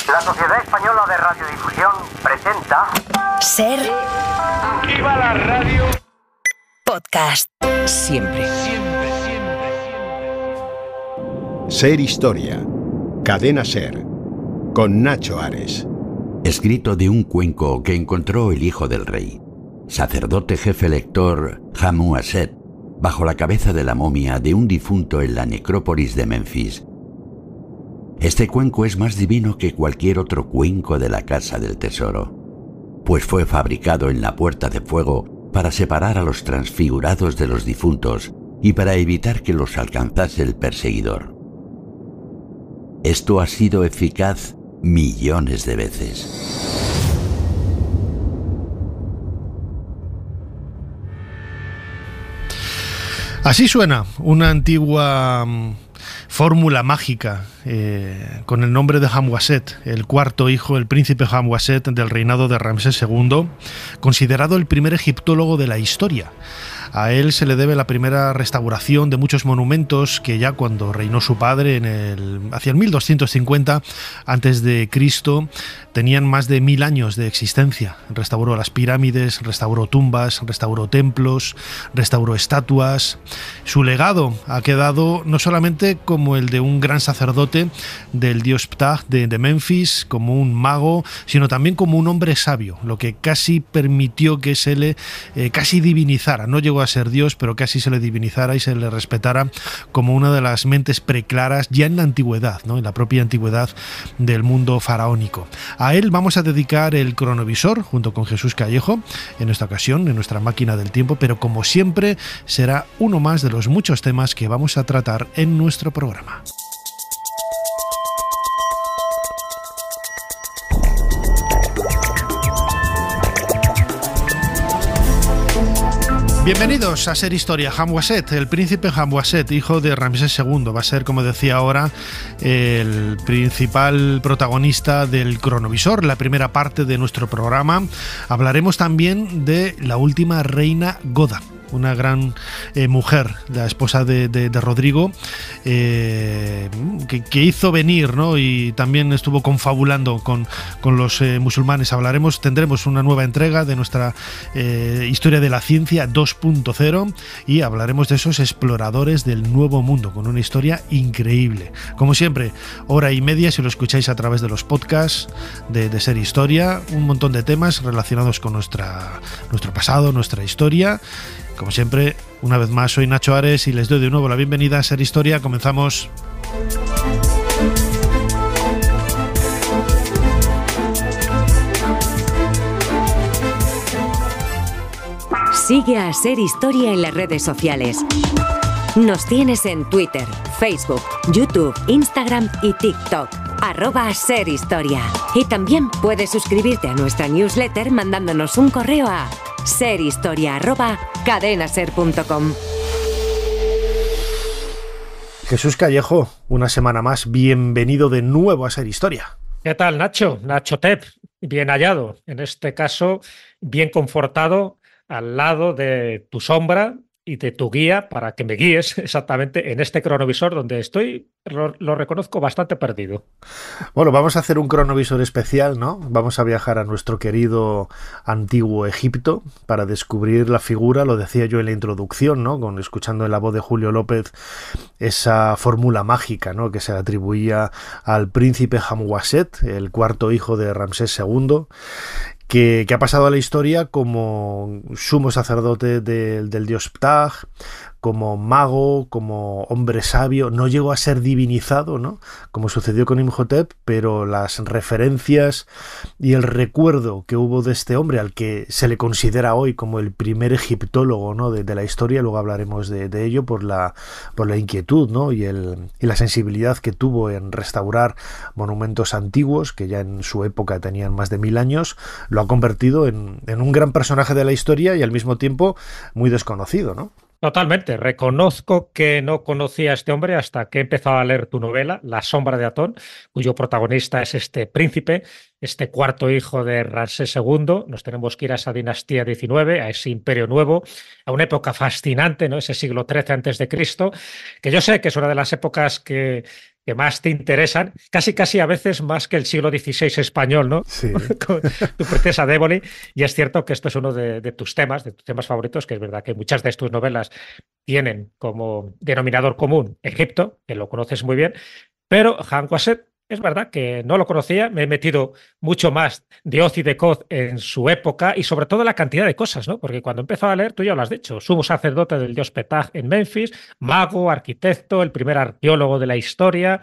La Sociedad Española de Radiodifusión presenta... Ser... ¡Viva la radio! Podcast. Siempre. Ser Historia. Cadena Ser. Con Nacho Ares. Escrito de un cuenco que encontró el hijo del rey, sacerdote jefe lector Hammuaset, bajo la cabeza de la momia de un difunto en la necrópolis de Memphis. Este cuenco es más divino que cualquier otro cuenco de la Casa del Tesoro, pues fue fabricado en la Puerta de Fuego para separar a los transfigurados de los difuntos y para evitar que los alcanzase el perseguidor. Esto ha sido eficaz millones de veces. Así suena una antigua fórmula mágica con el nombre de Hammuaset, el cuarto hijo, el príncipe Hammuaset del reinado de Ramsés II, considerado el primer egiptólogo de la historia. A él se le debe la primera restauración de muchos monumentos que ya cuando reinó su padre hacia el 1250 a.C. tenían más de 1000 años de existencia. Restauró las pirámides, restauró tumbas, restauró templos, restauró estatuas. Su legado ha quedado no solamente como el de un gran sacerdote del dios Ptah de Memphis, como un mago, sino también como un hombre sabio, lo que casi permitió que se le casi divinizara. No llegó a ser Dios, pero casi se le divinizara y se le respetara como una de las mentes preclaras ya en la antigüedad, ¿no? En la propia antigüedad del mundo faraónico. A él vamos a dedicar el cronovisor junto con Jesús Callejo en esta ocasión, en nuestra máquina del tiempo, pero como siempre será uno más de los muchos temas que vamos a tratar en nuestro programa. Bienvenidos a Ser Historia. Hammuaset, el príncipe Hammuaset, hijo de Ramsés II, va a ser, como decía ahora, el principal protagonista del cronovisor, la primera parte de nuestro programa. Hablaremos también de la última reina Goda, una gran mujer, la esposa de Rodrigo, que hizo venir, ¿no? Y también estuvo confabulando con los musulmanes. Tendremos una nueva entrega de nuestra historia de la ciencia 2.0 y hablaremos de esos exploradores del Nuevo Mundo, con una historia increíble. Como siempre, hora y media si lo escucháis a través de los podcasts de Ser Historia, un montón de temas relacionados con nuestro pasado, nuestra historia. Como siempre, una vez más, soy Nacho Ares y les doy de nuevo la bienvenida a Ser Historia. Comenzamos. Sigue a Ser Historia en las redes sociales. Nos tienes en Twitter, Facebook, YouTube, Instagram y TikTok. @SerHistoria. Y también puedes suscribirte a nuestra newsletter mandándonos un correo a serhistoria@cadenaser.com. Jesús Callejo, una semana más, bienvenido de nuevo a Ser Historia. ¿Qué tal, Nacho? Nacho Tep, bien hallado. En este caso, bien confortado al lado de tu sombra y de tu guía para que me guíes exactamente en este cronovisor donde estoy, lo reconozco, bastante perdido. Bueno, vamos a hacer un cronovisor especial, ¿no? Vamos a viajar a nuestro querido antiguo Egipto para descubrir la figura, lo decía yo en la introducción, ¿no? Escuchando en la voz de Julio López esa fórmula mágica, ¿no? Que se le atribuía al príncipe Hammuaset, el cuarto hijo de Ramsés II, que ha pasado a la historia como sumo sacerdote del dios Ptah, como mago, como hombre sabio. No llegó a ser divinizado, ¿no? Como sucedió con Imhotep, pero las referencias y el recuerdo que hubo de este hombre, al que se le considera hoy como el primer egiptólogo, ¿no? de la historia, luego hablaremos de ello por la inquietud, ¿no? y la sensibilidad que tuvo en restaurar monumentos antiguos que ya en su época tenían más de 1000 años, lo ha convertido en un gran personaje de la historia y al mismo tiempo muy desconocido, ¿no? Totalmente. Reconozco que no conocía a este hombre hasta que he empezado a leer tu novela, La sombra de Atón, cuyo protagonista es este príncipe, este cuarto hijo de Ramsés II. Nos tenemos que ir a esa dinastía 19, a ese imperio nuevo, a una época fascinante, ¿no? Ese siglo XIII antes de Cristo, que yo sé que es una de las épocas que más te interesan, casi a veces más que el siglo XVI español, ¿no? Sí. Con tu princesa de Éboli. Y es cierto que esto es uno de tus temas favoritos, que es verdad que muchas de tus novelas tienen como denominador común Egipto, que lo conoces muy bien, pero Hamwaset es verdad que no lo conocía, me he metido mucho más de Oz y de Koz en su época y sobre todo la cantidad de cosas, ¿no? Porque cuando empezaba a leer, tú ya lo has dicho, sumo sacerdote del dios Petah en Memphis, mago, arquitecto, el primer arqueólogo de la historia,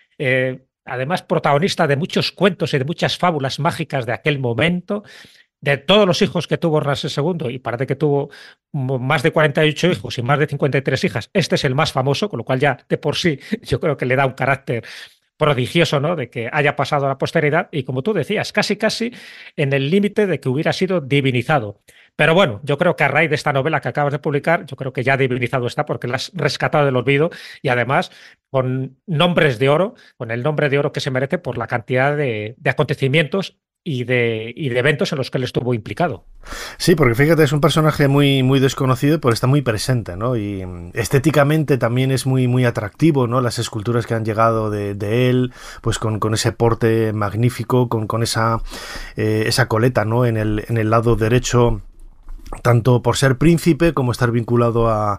además protagonista de muchos cuentos y de muchas fábulas mágicas de aquel momento. De todos los hijos que tuvo Ramsés II, y parece que tuvo más de 48 hijos y más de 53 hijas, este es el más famoso, con lo cual ya de por sí yo creo que le da un carácter prodigioso, ¿no? De que haya pasado a la posteridad y, como tú decías, casi en el límite de que hubiera sido divinizado. Pero bueno, yo creo que a raíz de esta novela que acabas de publicar, yo creo que ya divinizado está porque la has rescatado del olvido y además con nombres de oro, con el nombre de oro que se merece por la cantidad de acontecimientos y de eventos en los que él estuvo implicado. Sí, porque fíjate, es un personaje muy desconocido, pero está muy presente, ¿no? Y estéticamente también es muy atractivo, ¿no? Las esculturas que han llegado de él, pues con ese porte magnífico, con esa coleta, ¿no? En el lado derecho, tanto por ser príncipe como estar vinculado a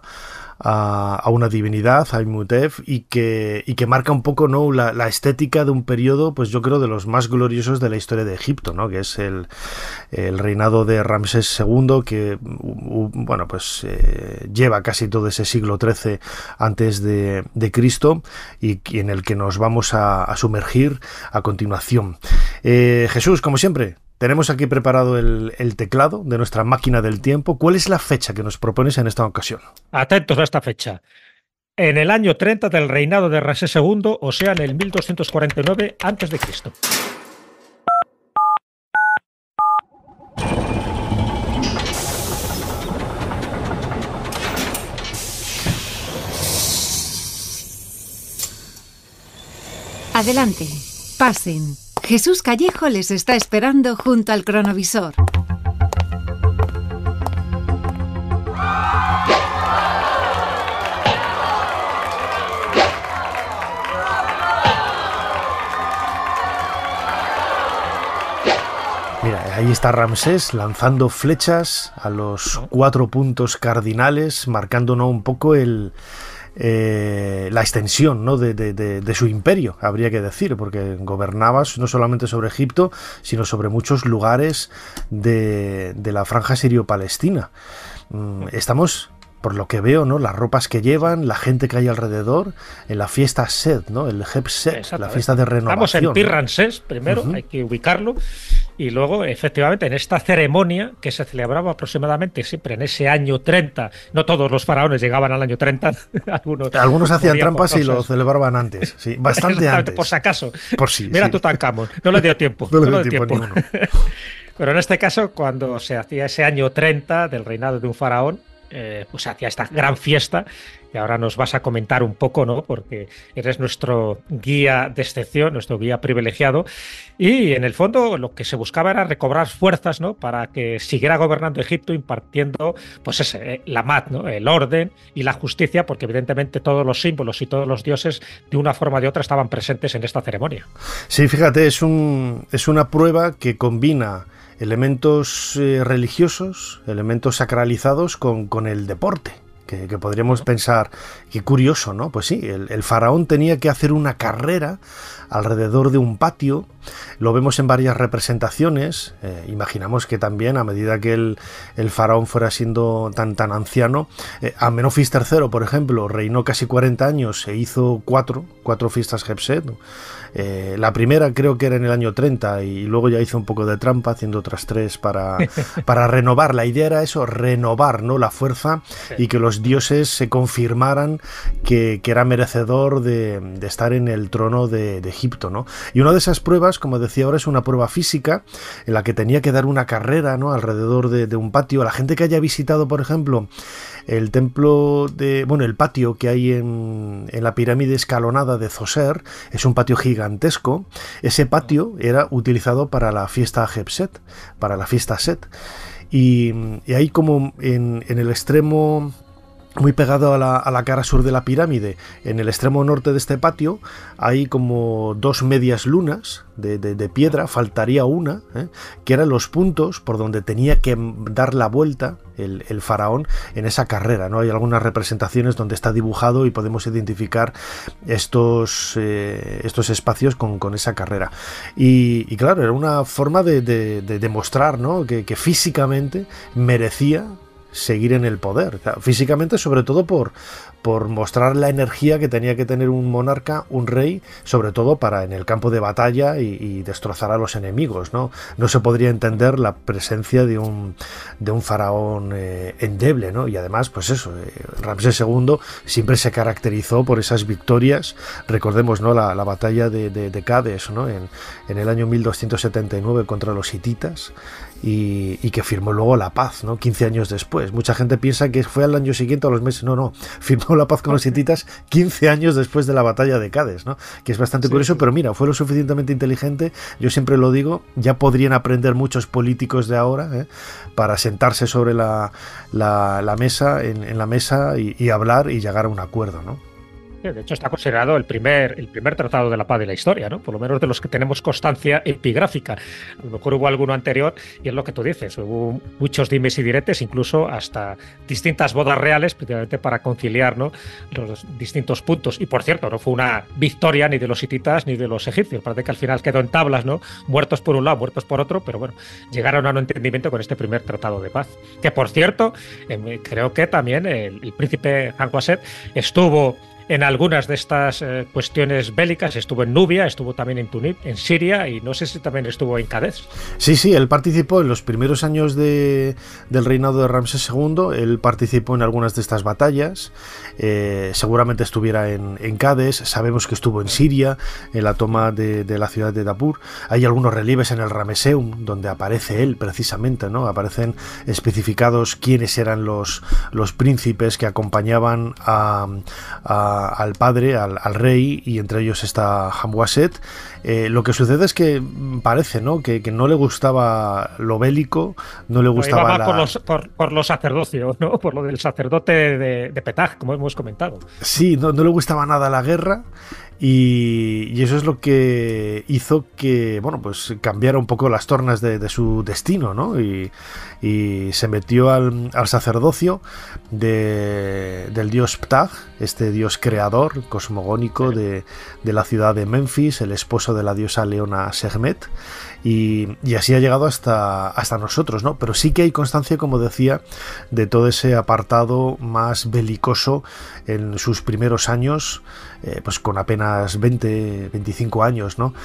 una divinidad, a Imhotep, y que marca un poco, ¿no? la estética de un periodo, pues yo creo, de los más gloriosos de la historia de Egipto, ¿no? Que es el reinado de Ramsés II, que bueno, pues lleva casi todo ese siglo XIII antes de Cristo, y en el que nos vamos a sumergir a continuación. Jesús, como siempre, tenemos aquí preparado el teclado de nuestra máquina del tiempo. ¿Cuál es la fecha que nos propones en esta ocasión? Atentos a esta fecha. En el año 30 del reinado de Ramsés II, o sea, en el 1249 a.C. Adelante, pasen. Jesús Callejo les está esperando junto al cronovisor. Mira, ahí está Ramsés lanzando flechas a los 4 puntos cardinales, marcándonos un poco la extensión, ¿no? de su imperio, habría que decir, porque gobernaba no solamente sobre Egipto, sino sobre muchos lugares de la franja sirio-palestina. Estamos, por lo que veo, ¿no? Las ropas que llevan, la gente que hay alrededor, en la fiesta Sed, ¿no? El Heb Sed, la fiesta de renovación. Estamos en Pi Ramsés, primero, hay que ubicarlo, y luego, efectivamente, en esta ceremonia que se celebraba aproximadamente siempre en ese año 30, no todos los faraones llegaban al año 30, algunos hacían trampas y lo celebraban antes, sí, bastante antes. Por si acaso. Por sí, Mira, sí. Tutankamón, no le dio tiempo. No le dio tiempo ninguno. Pero en este caso, cuando se hacía ese año 30 del reinado de un faraón, pues se hacía esta gran fiesta, que ahora nos vas a comentar un poco, ¿no? Porque eres nuestro guía de excepción, nuestro guía privilegiado, y en el fondo lo que se buscaba era recobrar fuerzas, ¿no? Para que siguiera gobernando Egipto, impartiendo, pues la mat, ¿no? El orden y la justicia, porque evidentemente todos los símbolos y todos los dioses, de una forma o de otra, estaban presentes en esta ceremonia. Sí, fíjate, es una prueba que combina elementos religiosos, elementos sacralizados con el deporte, que podríamos pensar, qué curioso, ¿no? Pues sí, el faraón tenía que hacer una carrera alrededor de un patio, lo vemos en varias representaciones, imaginamos que también a medida que el faraón fuera siendo tan anciano, Amenofis III, por ejemplo, reinó casi 40 años e hizo cuatro fiestas Heb-Sed, ¿no? La primera creo que era en el año 30 y luego ya hizo un poco de trampa haciendo otras 3 para renovar. La idea era eso, renovar, ¿no? La fuerza, y que los dioses se confirmaran que era merecedor de estar en el trono de Egipto, ¿no? Y una de esas pruebas, como decía ahora, es una prueba física en la que tenía que dar una carrera, ¿no? Alrededor de un patio. La gente que haya visitado, por ejemplo, el templo el patio que hay en la pirámide escalonada de Zoser, es un patio gigante gigantesco, ese patio era utilizado para la fiesta Hatshepsut, para la fiesta Set. Y ahí como en el extremo, muy pegado a la cara sur de la pirámide, en el extremo norte de este patio, hay como 2 medias lunas de piedra, faltaría una, que eran los puntos por donde tenía que dar la vuelta el faraón en esa carrera, ¿no? Hay algunas representaciones donde está dibujado y podemos identificar estos espacios con esa carrera. Y claro, era una forma de demostrar, ¿no? que físicamente merecía seguir en el poder, físicamente, sobre todo por mostrar la energía que tenía que tener un monarca, un rey, sobre todo para en el campo de batalla y destrozar a los enemigos, ¿no? No se podría entender la presencia de un faraón endeble, ¿no? Y además, pues eso, Ramsés II siempre se caracterizó por esas victorias. Recordemos, ¿no? la batalla de Cádiz, ¿no? En el año 1279 contra los hititas, y que firmó luego la paz, ¿no? 15 años después. Mucha gente piensa que fue al año siguiente o a los meses. No, firmó la paz con los hititas 15 años después de la batalla de Cádiz, ¿no? Que es bastante curioso, pero mira, fue lo suficientemente inteligente, yo siempre lo digo, ya podrían aprender muchos políticos de ahora, para sentarse sobre la mesa, en la mesa y hablar y llegar a un acuerdo, ¿no? De hecho, está considerado el primer tratado de la paz de la historia, ¿no? Por lo menos de los que tenemos constancia epigráfica. A lo mejor hubo alguno anterior, y es lo que tú dices, hubo muchos dimes y diretes, incluso hasta distintas bodas reales, precisamente para conciliar, ¿no? Los distintos puntos. Y por cierto, no fue una victoria ni de los hititas ni de los egipcios. Parece que al final quedó en tablas, ¿no? Muertos por un lado, muertos por otro, pero bueno, llegaron a un entendimiento con este primer tratado de paz. Que por cierto, creo que también el príncipe Hanwaset estuvo en algunas de estas cuestiones bélicas, estuvo en Nubia, estuvo también en Túnez, en Siria, y no sé si también estuvo en Cádiz. Sí, él participó en los primeros años del reinado de Ramsés II, él participó en algunas de estas batallas, seguramente estuviera en Cádiz, sabemos que estuvo en Siria, en la toma de la ciudad de Dapur. Hay algunos relieves en el Rameseum donde aparece él precisamente, ¿no? Aparecen especificados quiénes eran los príncipes que acompañaban al padre, al rey, y entre ellos está Hamwaset. Lo que sucede es que parece, ¿no? que no le gustaba lo bélico, no le gustaba por los sacerdocios, ¿no? Por lo del sacerdote de Petah, como hemos comentado. Sí, no le gustaba nada la guerra. Y eso es lo que hizo que, bueno, pues cambiara un poco las tornas de su destino, ¿no? Y se metió al sacerdocio del dios Ptah, este dios creador cosmogónico de la ciudad de Memphis, el esposo de la diosa leona Sekhmet, y así ha llegado hasta nosotros, ¿no? Pero sí que hay constancia, como decía, de todo ese apartado más belicoso en sus primeros años, pues con apenas 25 años, ¿no?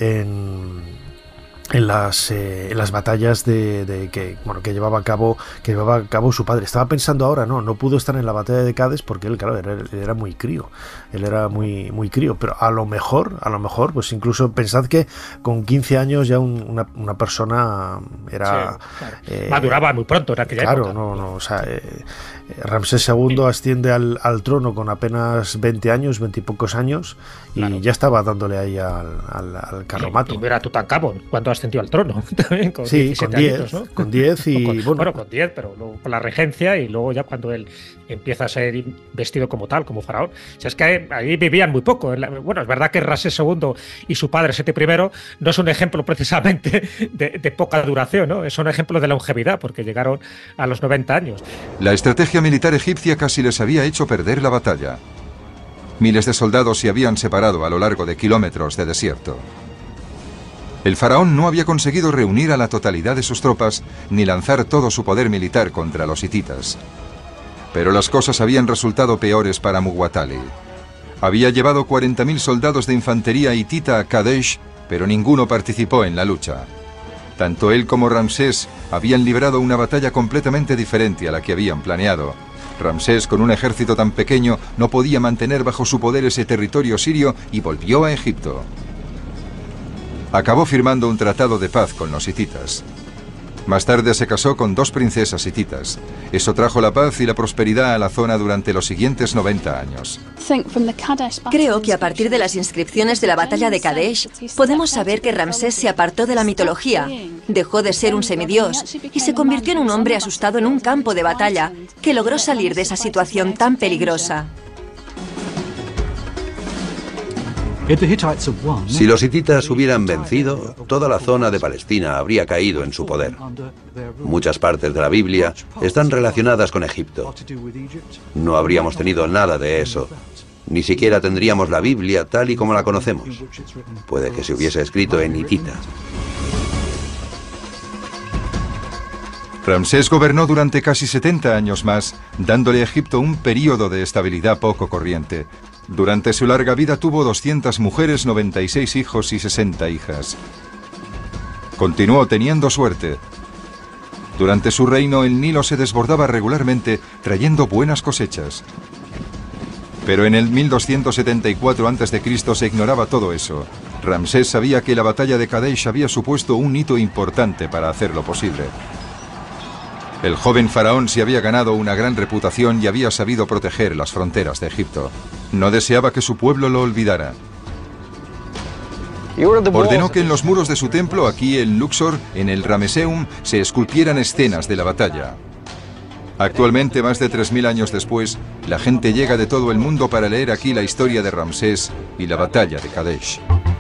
En las batallas que llevaba a cabo su padre. Estaba pensando ahora, no pudo estar en la batalla de Cádiz porque él, claro, era muy crío. Él era muy crío, pero a lo mejor, pues incluso pensad que con 15 años ya una persona era... Sí, claro. Maduraba muy pronto en aquella época. Claro, o sea, Ramsés II asciende al trono con apenas 20 años, 20 y pocos años, y ya estaba dándole ahí al carromato. Y era Tutankamón cuando ascendió al trono también, con 17 añitos, ¿no? Con 10 y bueno, con 10, pero luego con la regencia, y luego ya cuando él empieza a ser vestido como tal, como faraón. O sea, es que ahí vivían muy poco. Bueno, es verdad que Ramsés II y su padre Seti I no es un ejemplo precisamente de poca duración, ¿no? Es un ejemplo de longevidad, porque llegaron a los 90 años. La estrategia militar egipcia casi les había hecho perder la batalla. Miles de soldados se habían separado a lo largo de kilómetros de desierto. El faraón no había conseguido reunir a la totalidad de sus tropas ni lanzar todo su poder militar contra los hititas. Pero las cosas habían resultado peores para Muwatalli. Había llevado 40.000 soldados de infantería hitita a Kadesh, pero ninguno participó en la lucha. Tanto él como Ramsés habían librado una batalla completamente diferente a la que habían planeado. Ramsés, con un ejército tan pequeño, no podía mantener bajo su poder ese territorio sirio y volvió a Egipto. Acabó firmando un tratado de paz con los hititas. Más tarde se casó con 2 princesas hititas. Eso trajo la paz y la prosperidad a la zona durante los siguientes 90 años. Creo que a partir de las inscripciones de la batalla de Kadesh podemos saber que Ramsés se apartó de la mitología, dejó de ser un semidios y se convirtió en un hombre asustado en un campo de batalla que logró salir de esa situación tan peligrosa. Si los hititas hubieran vencido, toda la zona de Palestina habría caído en su poder. Muchas partes de la Biblia están relacionadas con Egipto. No habríamos tenido nada de eso. Ni siquiera tendríamos la Biblia tal y como la conocemos. Puede que se hubiese escrito en hitita. Ramsés gobernó durante casi 70 años más, dándole a Egipto un período de estabilidad poco corriente. Durante su larga vida tuvo 200 mujeres, 96 hijos y 60 hijas. Continuó teniendo suerte. Durante su reino el Nilo se desbordaba regularmente, trayendo buenas cosechas. Pero en el 1274 a.C. se ignoraba todo eso. Ramsés sabía que la batalla de Kadesh había supuesto un hito importante para hacerlo posible. El joven faraón se había ganado una gran reputación y había sabido proteger las fronteras de Egipto. No deseaba que su pueblo lo olvidara. Ordenó que en los muros de su templo, aquí en Luxor, en el Rameseum, se esculpieran escenas de la batalla. Actualmente, más de 3000 años después, la gente llega de todo el mundo para leer aquí la historia de Ramsés y la batalla de Kadesh.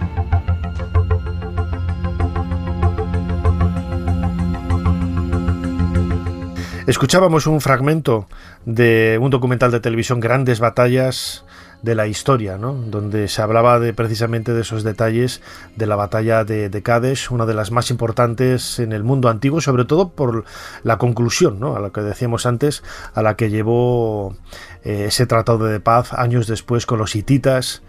Escuchábamos un fragmento de un documental de televisión, Grandes Batallas de la Historia, ¿no? Donde se hablaba precisamente de esos detalles de la batalla de Kadesh, una de las más importantes en el mundo antiguo, sobre todo por la conclusión, ¿no? A lo que decíamos antes, a la que llevó ese tratado de paz años después con los hititas,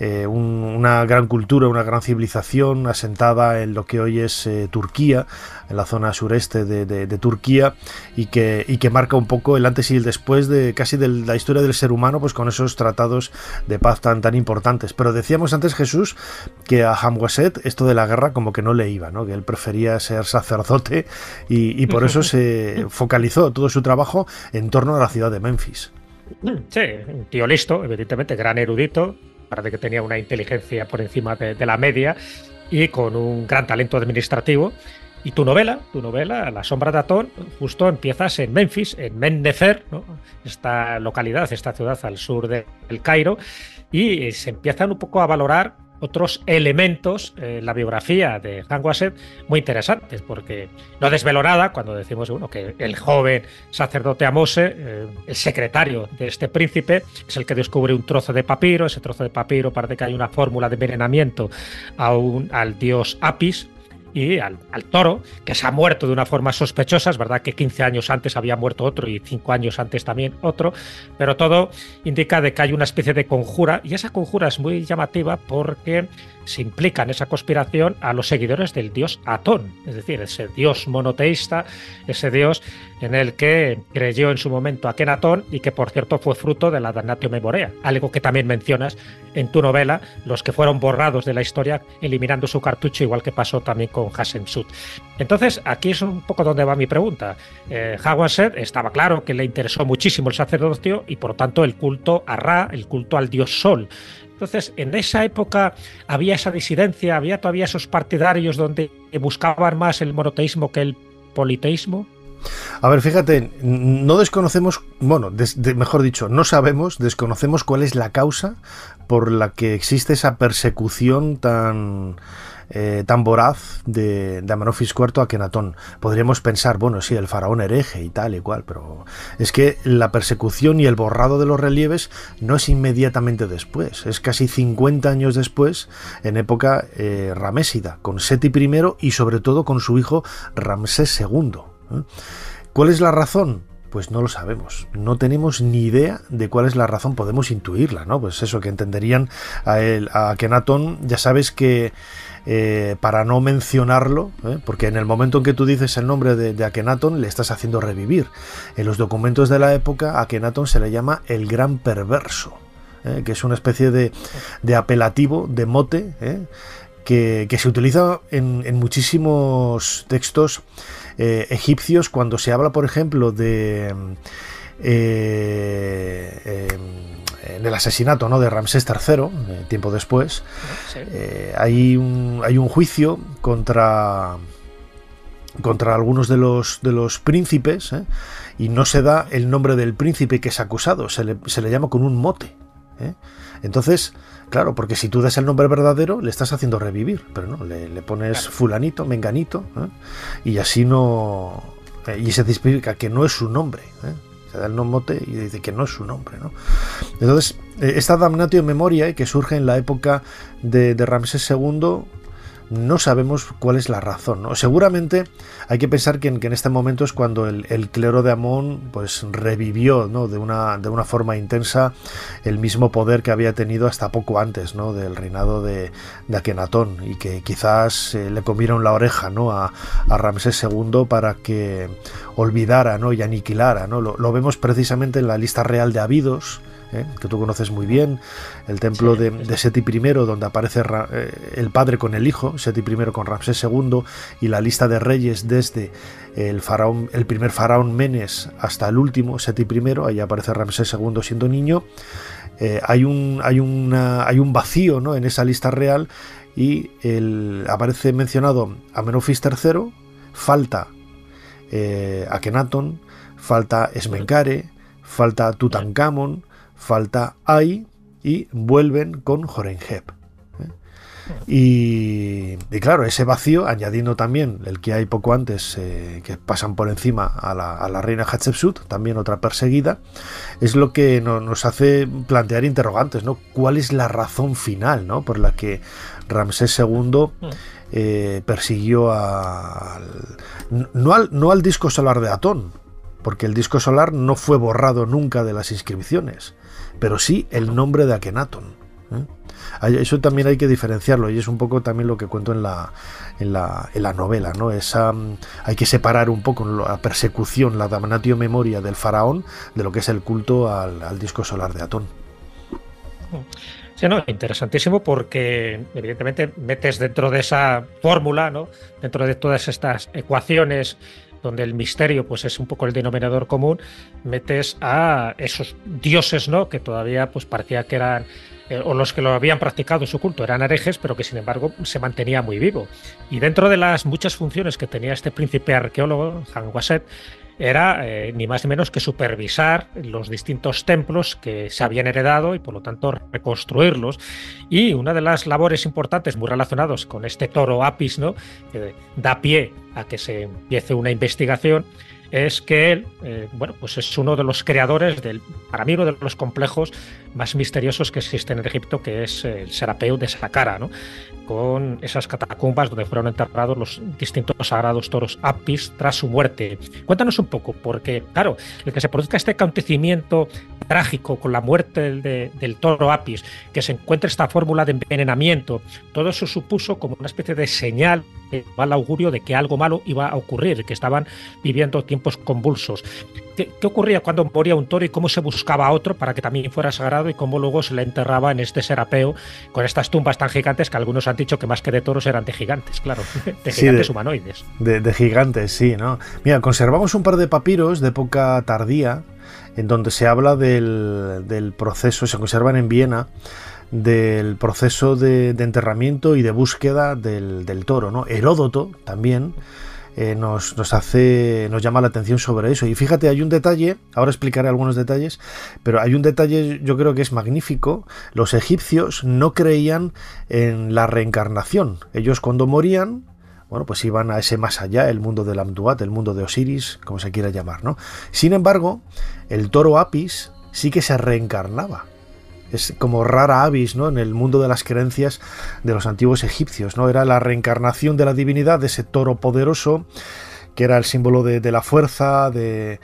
una gran cultura, una gran civilización asentada en lo que hoy es Turquía, en la zona sureste de Turquía, y que marca un poco el antes y el después de casi de la historia del ser humano, pues con esos tratados de paz tan importantes. Pero decíamos antes, Jesús, que a Hamwaset esto de la guerra como que no le iba, ¿no? Que él prefería ser sacerdote y por eso se focalizó todo su trabajo en torno a la ciudad de Memphis. Sí, un tío listo, evidentemente, gran erudito, parece que tenía una inteligencia por encima de la media y con un gran talento administrativo. Y tu novela, La sombra de Atón, justo empiezas en Memphis, en Men-Nefer, ¿no? Esta localidad, esta ciudad al sur del Cairo, y se empiezan un poco a valorar otros elementos en la biografía de Hamwaset muy interesantes, porque no desvelo nada cuando decimos que el joven sacerdote Amose, el secretario de este príncipe, es el que descubre un trozo de papiro. Ese trozo de papiro parece que hay una fórmula de envenenamiento al dios Apis, y al toro, que se ha muerto de una forma sospechosa. Es verdad que 15 años antes había muerto otro y 5 años antes también otro, pero todo indica de que hay una especie de conjura, y esa conjura es muy llamativa porque se implica en esa conspiración a los seguidores del dios Atón, es decir, ese dios monoteísta, ese dios en el que creyó en su momento Akenatón y que, por cierto, fue fruto de la Damnatio Memoria, algo que también mencionas en tu novela, los que fueron borrados de la historia eliminando su cartucho, igual que pasó también con Hatshepsut. Entonces, aquí es un poco donde va mi pregunta. Hamwaset estaba claro que le interesó muchísimo el sacerdocio y, por tanto, el culto a Ra, el culto al dios Sol. Entonces, en esa época había esa disidencia, había todavía esos partidarios donde buscaban más el monoteísmo que el politeísmo. A ver, fíjate, no desconocemos, mejor dicho, no sabemos, desconocemos cuál es la causa por la que existe esa persecución tan voraz de Amenofis IV a Akenatón. Podríamos pensar, sí, el faraón hereje y tal y cual, pero es que la persecución y el borrado de los relieves no es inmediatamente después, es casi 50 años después, en época ramésida, con Seti I y sobre todo con su hijo Ramsés II. ¿Cuál es la razón? Pues no lo sabemos, no tenemos ni idea de cuál es la razón, podemos intuirla, ¿no? Pues eso, que entenderían a Akenatón, ya sabes que para no mencionarlo, porque en el momento en que tú dices el nombre de Akenatón le estás haciendo revivir. En los documentos de la época a Akenatón se le llama el gran perverso, que es una especie de apelativo, de mote, que se utiliza en muchísimos textos egipcios cuando se habla, por ejemplo, de en el asesinato, ¿no?, de Ramsés III, tiempo después. Sí. Hay un juicio contra algunos de los príncipes, y no se da el nombre del príncipe que es acusado, se le llama con un mote. Entonces, claro, porque si tú das el nombre verdadero le estás haciendo revivir, pero no, le pones fulanito, menganito, y así no, y se te explica que no es su nombre, se da el mote y dice que no es su nombre, ¿no? Entonces, esta damnatio memoria, que surge en la época de Ramsés II, no sabemos cuál es la razón, ¿no? Seguramente hay que pensar que en este momento es cuando el clero de Amón pues revivió, ¿no?, de una forma intensa el mismo poder que había tenido hasta poco antes, ¿no?, del reinado de Akenatón, y que quizás le comieron la oreja, ¿no?, a Ramsés II para que olvidara, ¿no?, y aniquilara, ¿no? Lo vemos precisamente en la lista real de Abidos, que tú conoces muy bien, el templo de Seti I, donde aparece el padre con el hijo, Seti I con Ramsés II, y la lista de reyes desde el primer faraón Menes hasta el último, Seti I, ahí aparece Ramsés II siendo niño. Hay un vacío, ¿no?, en esa lista real, y aparece mencionado Amenofis III, falta Akenatón, falta Esmenkare, falta Tutankamón, falta Ay, y vuelven con Horemheb. Y claro, ese vacío, añadiendo también el que hay poco antes, que pasan por encima a la reina Hatshepsut, también otra perseguida, es lo que nos hace plantear interrogantes, ¿no? ¿Cuál es la razón final, ¿no?, por la que Ramsés II persiguió no al disco solar de Atón, porque el disco solar no fue borrado nunca de las inscripciones, pero sí el nombre de Akenatón. Eso también hay que diferenciarlo, y es un poco también lo que cuento en la novela, ¿no? Hay que separar un poco la persecución, la damnatio memoria del faraón, de lo que es el culto al disco solar de Atón. Sí, no, interesantísimo, porque evidentemente metes dentro de esa fórmula, ¿no?, dentro de todas estas ecuaciones donde el misterio pues es un poco el denominador común, metes a esos dioses, ¿no?, que todavía pues parecía que eran, o los que lo habían practicado su culto eran herejes, pero que sin embargo se mantenía muy vivo. Y dentro de las muchas funciones que tenía este príncipe arqueólogo, Hamwaset, era ni más ni menos que supervisar los distintos templos que se habían heredado y por lo tanto reconstruirlos. Y una de las labores importantes muy relacionadas con este toro Apis, ¿no?, que da pie a que se empiece una investigación, es que él, bueno, pues es uno de los creadores para mí, uno de los complejos más misteriosos que existen en Egipto, que es el Serapeu de Saqqara, ¿no?, con esas catacumbas donde fueron enterrados los distintos sagrados toros Apis tras su muerte. Cuéntanos un poco, porque claro, el que se produzca este acontecimiento trágico con la muerte del toro Apis, que se encuentre esta fórmula de envenenamiento, todo eso supuso como una especie de señal, mal augurio de que algo malo iba a ocurrir, que estaban viviendo tiempos convulsos. ¿Qué ocurría cuando moría un toro y cómo se buscaba otro para que también fuera sagrado, y cómo luego se le enterraba en este serapeo con estas tumbas tan gigantes que algunos han dicho que más que de toros eran de gigantes, claro, de gigantes humanoides? De gigantes, sí, ¿no? Mira, conservamos un par de papiros de época tardía en donde se habla del proceso, se conservan en Viena, del proceso de enterramiento y de búsqueda del toro, ¿no? Heródoto también nos llama la atención sobre eso. Y fíjate, hay un detalle, ahora explicaré algunos detalles, pero hay un detalle, yo creo que es magnífico. Los egipcios no creían en la reencarnación. Ellos, cuando morían, bueno, pues iban a ese más allá, el mundo del Amduat, el mundo de Osiris, como se quiera llamar, ¿no? Sin embargo, el toro Apis sí que se reencarnaba. Es como rara avis, ¿no?, en el mundo de las creencias de los antiguos egipcios, ¿no? Era la reencarnación de la divinidad, de ese toro poderoso que era el símbolo de la fuerza, de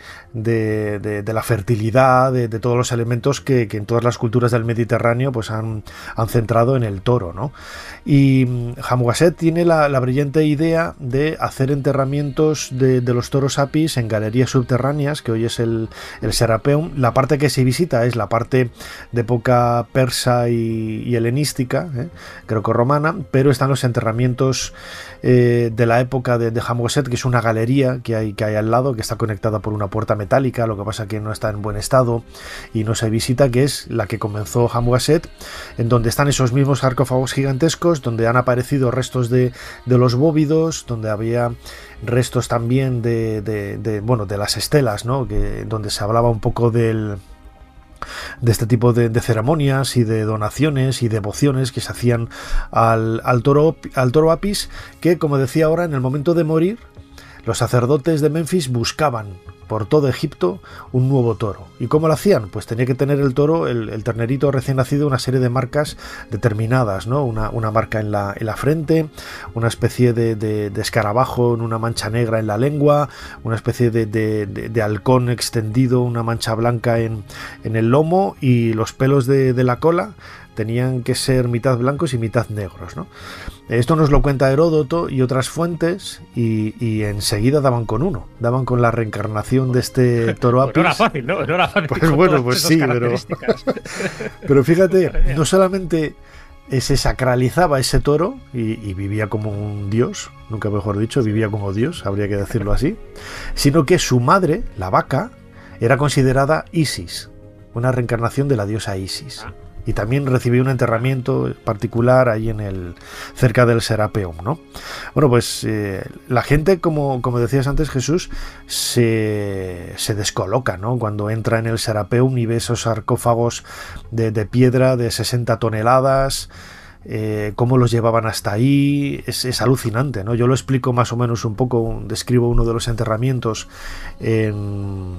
la fertilidad, de todos los elementos que en todas las culturas del Mediterráneo pues han centrado en el toro, ¿no? Y Hamwaset tiene la brillante idea de hacer enterramientos de los toros apis en galerías subterráneas, que hoy es el Serapeum. La parte que se visita es la parte de época persa y helenística, grecorromana, pero están los enterramientos de la época de Hamwaset, que es una galería que hay al lado, que está conectada por una puerta metálica, lo que pasa que no está en buen estado y no se visita, que es la que comenzó Hamwaset, en donde están esos mismos sarcófagos gigantescos, donde han aparecido restos de los bóvidos, donde había restos también de las estelas, ¿no? Donde se hablaba un poco de este tipo de ceremonias y de donaciones y devociones que se hacían al toro apis, que, como decía ahora, en el momento de morir, los sacerdotes de Menfis buscaban por todo Egipto un nuevo toro. ¿Y cómo lo hacían? Pues tenía que tener el toro, el ternerito recién nacido, una serie de marcas determinadas, ¿no? Una marca en la frente, una especie de escarabajo en una mancha negra en la lengua, una especie de halcón extendido, una mancha blanca en el lomo, y los pelos de la cola tenían que ser mitad blancos y mitad negros, ¿no? Esto nos lo cuenta Heródoto y otras fuentes, y enseguida daban con la reencarnación de este toro apis. No era fácil, ¿no? No era fácil. Pues bueno, pues sí, pero fíjate, no solamente se sacralizaba ese toro y vivía como un dios, nunca mejor dicho, vivía como dios, habría que decirlo así, sino que su madre, la vaca, era considerada Isis, una reencarnación de la diosa Isis. Y también recibió un enterramiento particular ahí cerca del Serapeum, ¿no? Bueno, pues la gente, como decías antes, Jesús, se descoloca, ¿no? Cuando entra en el Serapeum y ve esos sarcófagos de piedra de 60 toneladas, cómo los llevaban hasta ahí, es alucinante, ¿no? Yo lo explico más o menos un poco, describo uno de los enterramientos en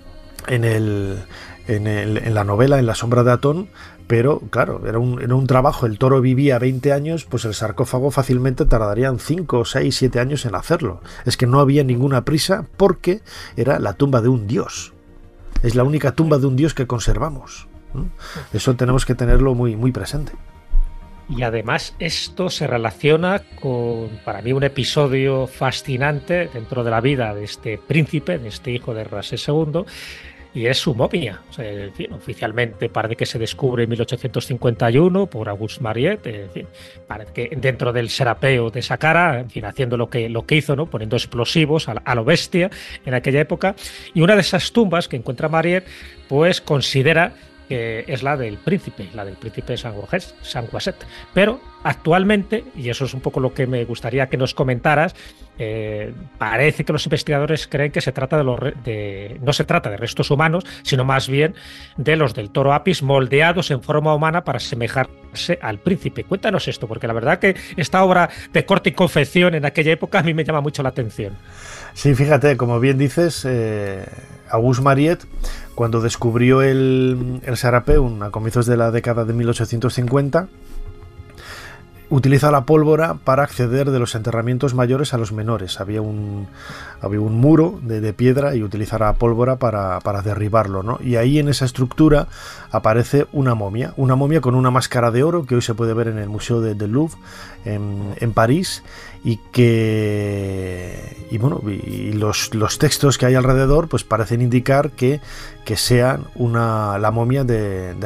la novela, en La sombra de Atón. Pero claro, era un trabajo. El toro vivía 20 años, pues el sarcófago fácilmente tardarían 5, 6, 7 años en hacerlo. Es que no había ninguna prisa, porque era la tumba de un dios. Es la única tumba de un dios que conservamos, ¿no? Eso tenemos que tenerlo muy, muy presente. Y además esto se relaciona con, para mí, un episodio fascinante dentro de la vida de este príncipe, de este hijo de Ramsés II, y es su momia. O sea, en fin, oficialmente parece que se descubre en 1851 por Auguste Mariette. En fin, parece que dentro del serapeo de Saqqara, en fin, haciendo lo que hizo, ¿no? Poniendo explosivos a lo bestia en aquella época. Y una de esas tumbas que encuentra Mariette, pues considera que es la del príncipe Hamwaset. Pero actualmente, y eso es un poco lo que me gustaría que nos comentaras, parece que los investigadores creen que no se trata de restos humanos, sino más bien de los del toro apis moldeados en forma humana para asemejarse al príncipe. Cuéntanos esto, porque la verdad que esta obra de corte y confección en aquella época a mí me llama mucho la atención. Sí, fíjate, como bien dices, Auguste Mariette, cuando descubrió el Serapeum a comienzos de la década de 1850, utiliza la pólvora para acceder de los enterramientos mayores a los menores. Había un muro de piedra y utiliza la pólvora para derribarlo, ¿no? Y ahí, en esa estructura, aparece una momia con una máscara de oro que hoy se puede ver en el Museo del Louvre en París, y los textos que hay alrededor pues parecen indicar que sean la momia del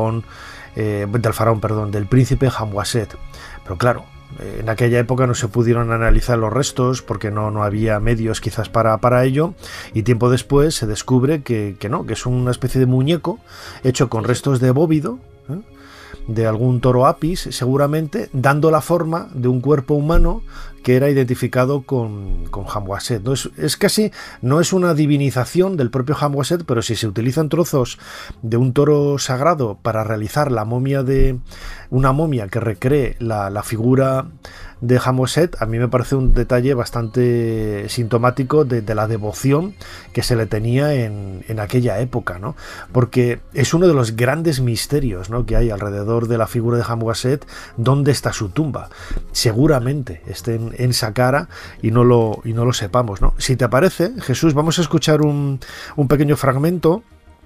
príncipe Hamwaset. Pero claro, en aquella época no se pudieron analizar los restos porque no había medios quizás para ello, y tiempo después se descubre que es una especie de muñeco hecho con restos de bóvido, de algún toro apis, seguramente, dando la forma de un cuerpo humano que era identificado con Hamwaset. No es una divinización del propio Hamwaset, pero si se utilizan trozos de un toro sagrado para realizar una momia que recree la figura de Hamwaset, a mí me parece un detalle bastante sintomático de la devoción que se le tenía en aquella época, ¿no? Porque es uno de los grandes misterios, ¿no?, que hay alrededor de la figura de Hamwaset. ¿Dónde está su tumba? Seguramente esté en Saqqara y no lo sepamos, ¿no? Si te parece, Jesús, vamos a escuchar un pequeño fragmento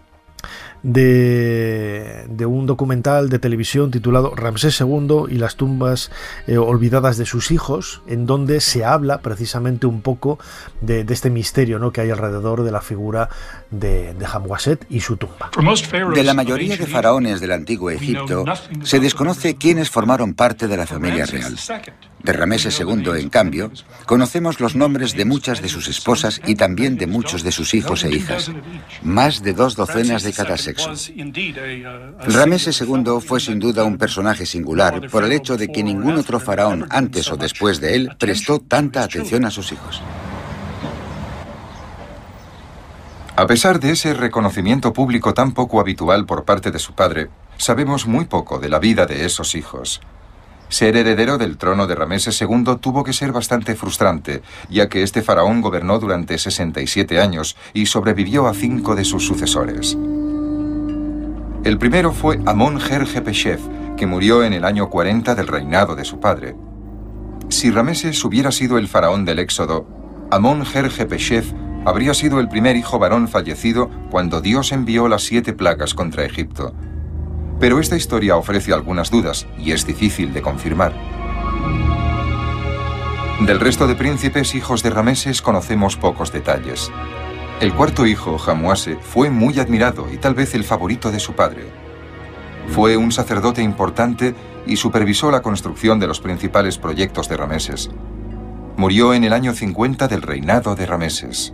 de un documental de televisión titulado Ramsés II y las tumbas olvidadas de sus hijos, en donde se habla precisamente un poco de este misterio, ¿no?, que hay alrededor de la figura de Hamwaset y su tumba. De la mayoría de faraones del antiguo Egipto se desconoce quiénes formaron parte de la familia real. De Ramsés II, en cambio, conocemos los nombres de muchas de sus esposas y también de muchos de sus hijos e hijas, más de 2 docenas de cada sexo. Ramsés II fue sin duda un personaje singular por el hecho de que ningún otro faraón antes o después de él prestó tanta atención a sus hijos. A pesar de ese reconocimiento público tan poco habitual por parte de su padre, sabemos muy poco de la vida de esos hijos. Ser heredero del trono de Ramsés II tuvo que ser bastante frustrante, ya que este faraón gobernó durante 67 años y sobrevivió a 5 de sus sucesores. El primero fue Amon-Her-Jepeshef, que murió en el año 40 del reinado de su padre. Si Ramsés hubiera sido el faraón del Éxodo, Amon-Her-Jepeshef habría sido el primer hijo varón fallecido cuando Dios envió las 7 plagas contra Egipto. Pero esta historia ofrece algunas dudas y es difícil de confirmar. Del resto de príncipes hijos de Ramsés conocemos pocos detalles. El cuarto hijo, Hamwase, fue muy admirado y tal vez el favorito de su padre. Fue un sacerdote importante y supervisó la construcción de los principales proyectos de Ramsés. Murió en el año 50 del reinado de Ramsés.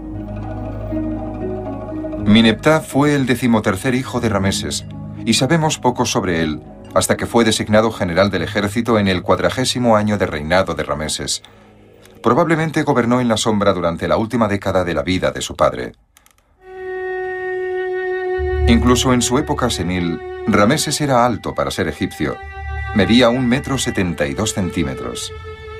Mineptah fue el 13º hijo de Ramsés, y sabemos poco sobre él hasta que fue designado general del ejército en el 40º año de reinado de Ramsés. Probablemente gobernó en la sombra durante la última década de la vida de su padre. Incluso en su época senil, Ramsés era alto para ser egipcio. Medía 1,72 metros.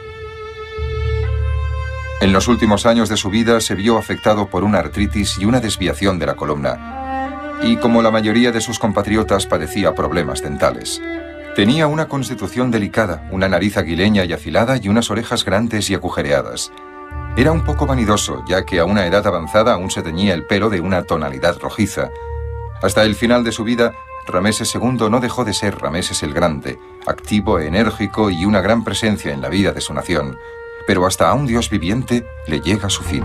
En los últimos años de su vida se vio afectado por una artritis y una desviación de la columna. Y como la mayoría de sus compatriotas padecía problemas dentales. Tenía una constitución delicada, una nariz aguileña y afilada y unas orejas grandes y agujereadas. Era un poco vanidoso, ya que a una edad avanzada aún se teñía el pelo de una tonalidad rojiza. Hasta el final de su vida, Ramsés II no dejó de ser Ramsés el Grande, activo, enérgico y una gran presencia en la vida de su nación. Pero hasta a un dios viviente le llega su fin.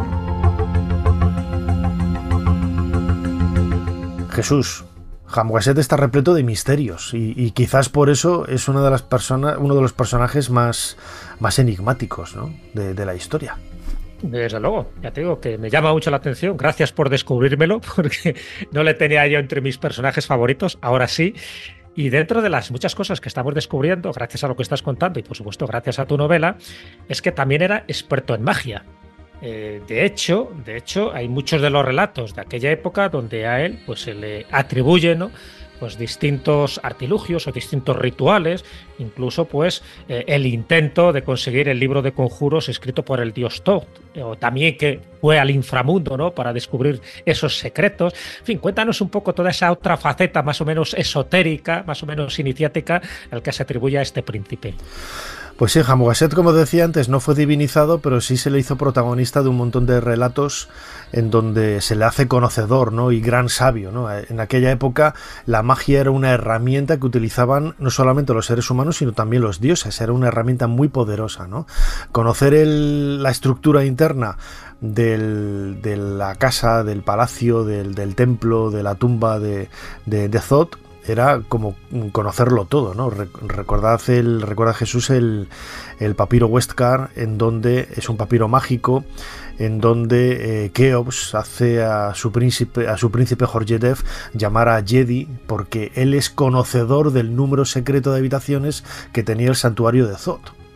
Jesús, Hamwaset está repleto de misterios y quizás por eso es uno de los personajes más enigmáticos, ¿no?, de la historia. Desde luego, ya te digo que me llama mucho la atención. Gracias por descubrírmelo, porque no le tenía yo entre mis personajes favoritos, ahora sí. Y dentro de las muchas cosas que estamos descubriendo, gracias a lo que estás contando y por supuesto gracias a tu novela, es que también era experto en magia. De hecho, hay muchos de los relatos de aquella época donde a él pues, se le atribuyen, ¿no?, pues distintos artilugios o distintos rituales, incluso pues el intento de conseguir el libro de conjuros escrito por el dios Thoth, o también que fue al inframundo, ¿no?, para descubrir esos secretos. En fin, cuéntanos un poco toda esa otra faceta más o menos esotérica, más o menos iniciática, al que se atribuye a este príncipe. Pues sí, Hamwaset, como decía antes, no fue divinizado, pero sí se le hizo protagonista de un montón de relatos en donde se le hace conocedor, ¿no?, y gran sabio, ¿no? En aquella época la magia era una herramienta que utilizaban no solamente los seres humanos, sino también los dioses. Era una herramienta muy poderosa, ¿no? Conocer la estructura interna de la casa, del palacio, del templo, de la tumba de Thoth, era como conocerlo todo, ¿no? Recuerda Jesús el papiro Westcar, en donde es un papiro mágico, en donde Keops hace a su príncipe Horjedef llamar a Jedi, porque él es conocedor del número secreto de habitaciones que tenía el santuario de Thoth.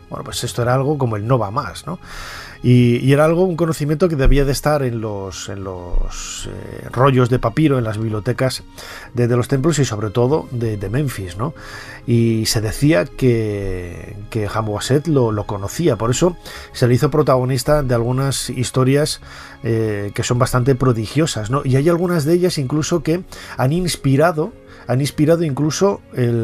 Bueno, pues esto era algo como el no va más, ¿no? Y era un conocimiento que debía de estar en los rollos de papiro, en las bibliotecas de los templos y sobre todo de Memphis, ¿no? Y se decía que Hamwaset lo conocía, por eso se le hizo protagonista de algunas historias que son bastante prodigiosas, ¿no? Y hay algunas de ellas incluso que han inspirado incluso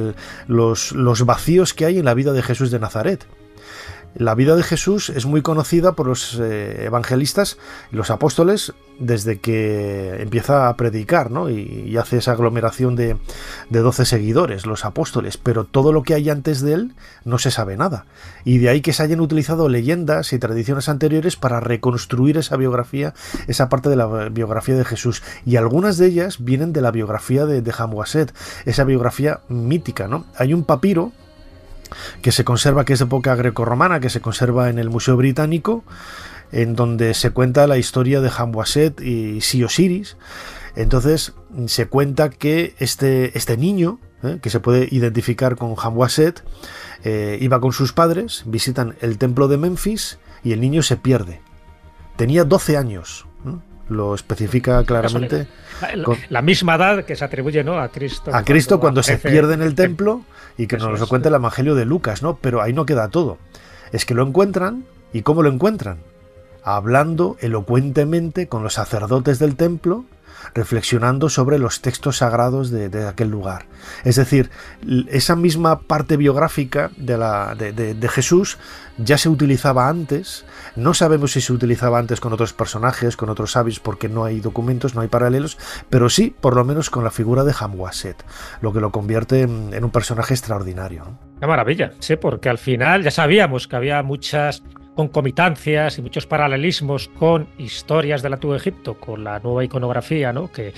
los vacíos que hay en la vida de Jesús de Nazaret. La vida de Jesús es muy conocida por los evangelistas y los apóstoles desde que empieza a predicar, ¿no? Y hace esa aglomeración de 12 seguidores, los apóstoles, pero todo lo que hay antes de él no se sabe nada. Y de ahí que se hayan utilizado leyendas y tradiciones anteriores para reconstruir esa biografía, esa parte de la biografía de Jesús. Y algunas de ellas vienen de la biografía de Hamwaset, esa biografía mítica, ¿no? Hay un papiro que se conserva, que es de época grecorromana, que se conserva en el Museo Británico, en donde se cuenta la historia de Hamwaset y Osiris. Entonces se cuenta que este niño, que se puede identificar con Hamwaset, iba con sus padres, visitan el templo de Memphis y el niño se pierde. Tenía 12 años, ¿no? Lo especifica claramente. La misma edad que se atribuye, ¿no?, a Cristo. A Cristo cuando se pierde en el templo, y que nos lo cuenta el Evangelio de Lucas, ¿no? Pero ahí no queda todo. Es que lo encuentran, ¿y cómo lo encuentran? Hablando elocuentemente con los sacerdotes del templo, reflexionando sobre los textos sagrados de aquel lugar. Es decir, esa misma parte biográfica de Jesús ya se utilizaba antes. No sabemos si se utilizaba antes con otros personajes, con otros sabios, porque no hay documentos, no hay paralelos, pero sí, por lo menos con la figura de Hamwaset, lo que lo convierte en un personaje extraordinario, ¿no? Qué maravilla, sí, porque al final ya sabíamos que había muchas concomitancias y muchos paralelismos con historias del Antiguo Egipto, con la nueva iconografía, ¿no?, que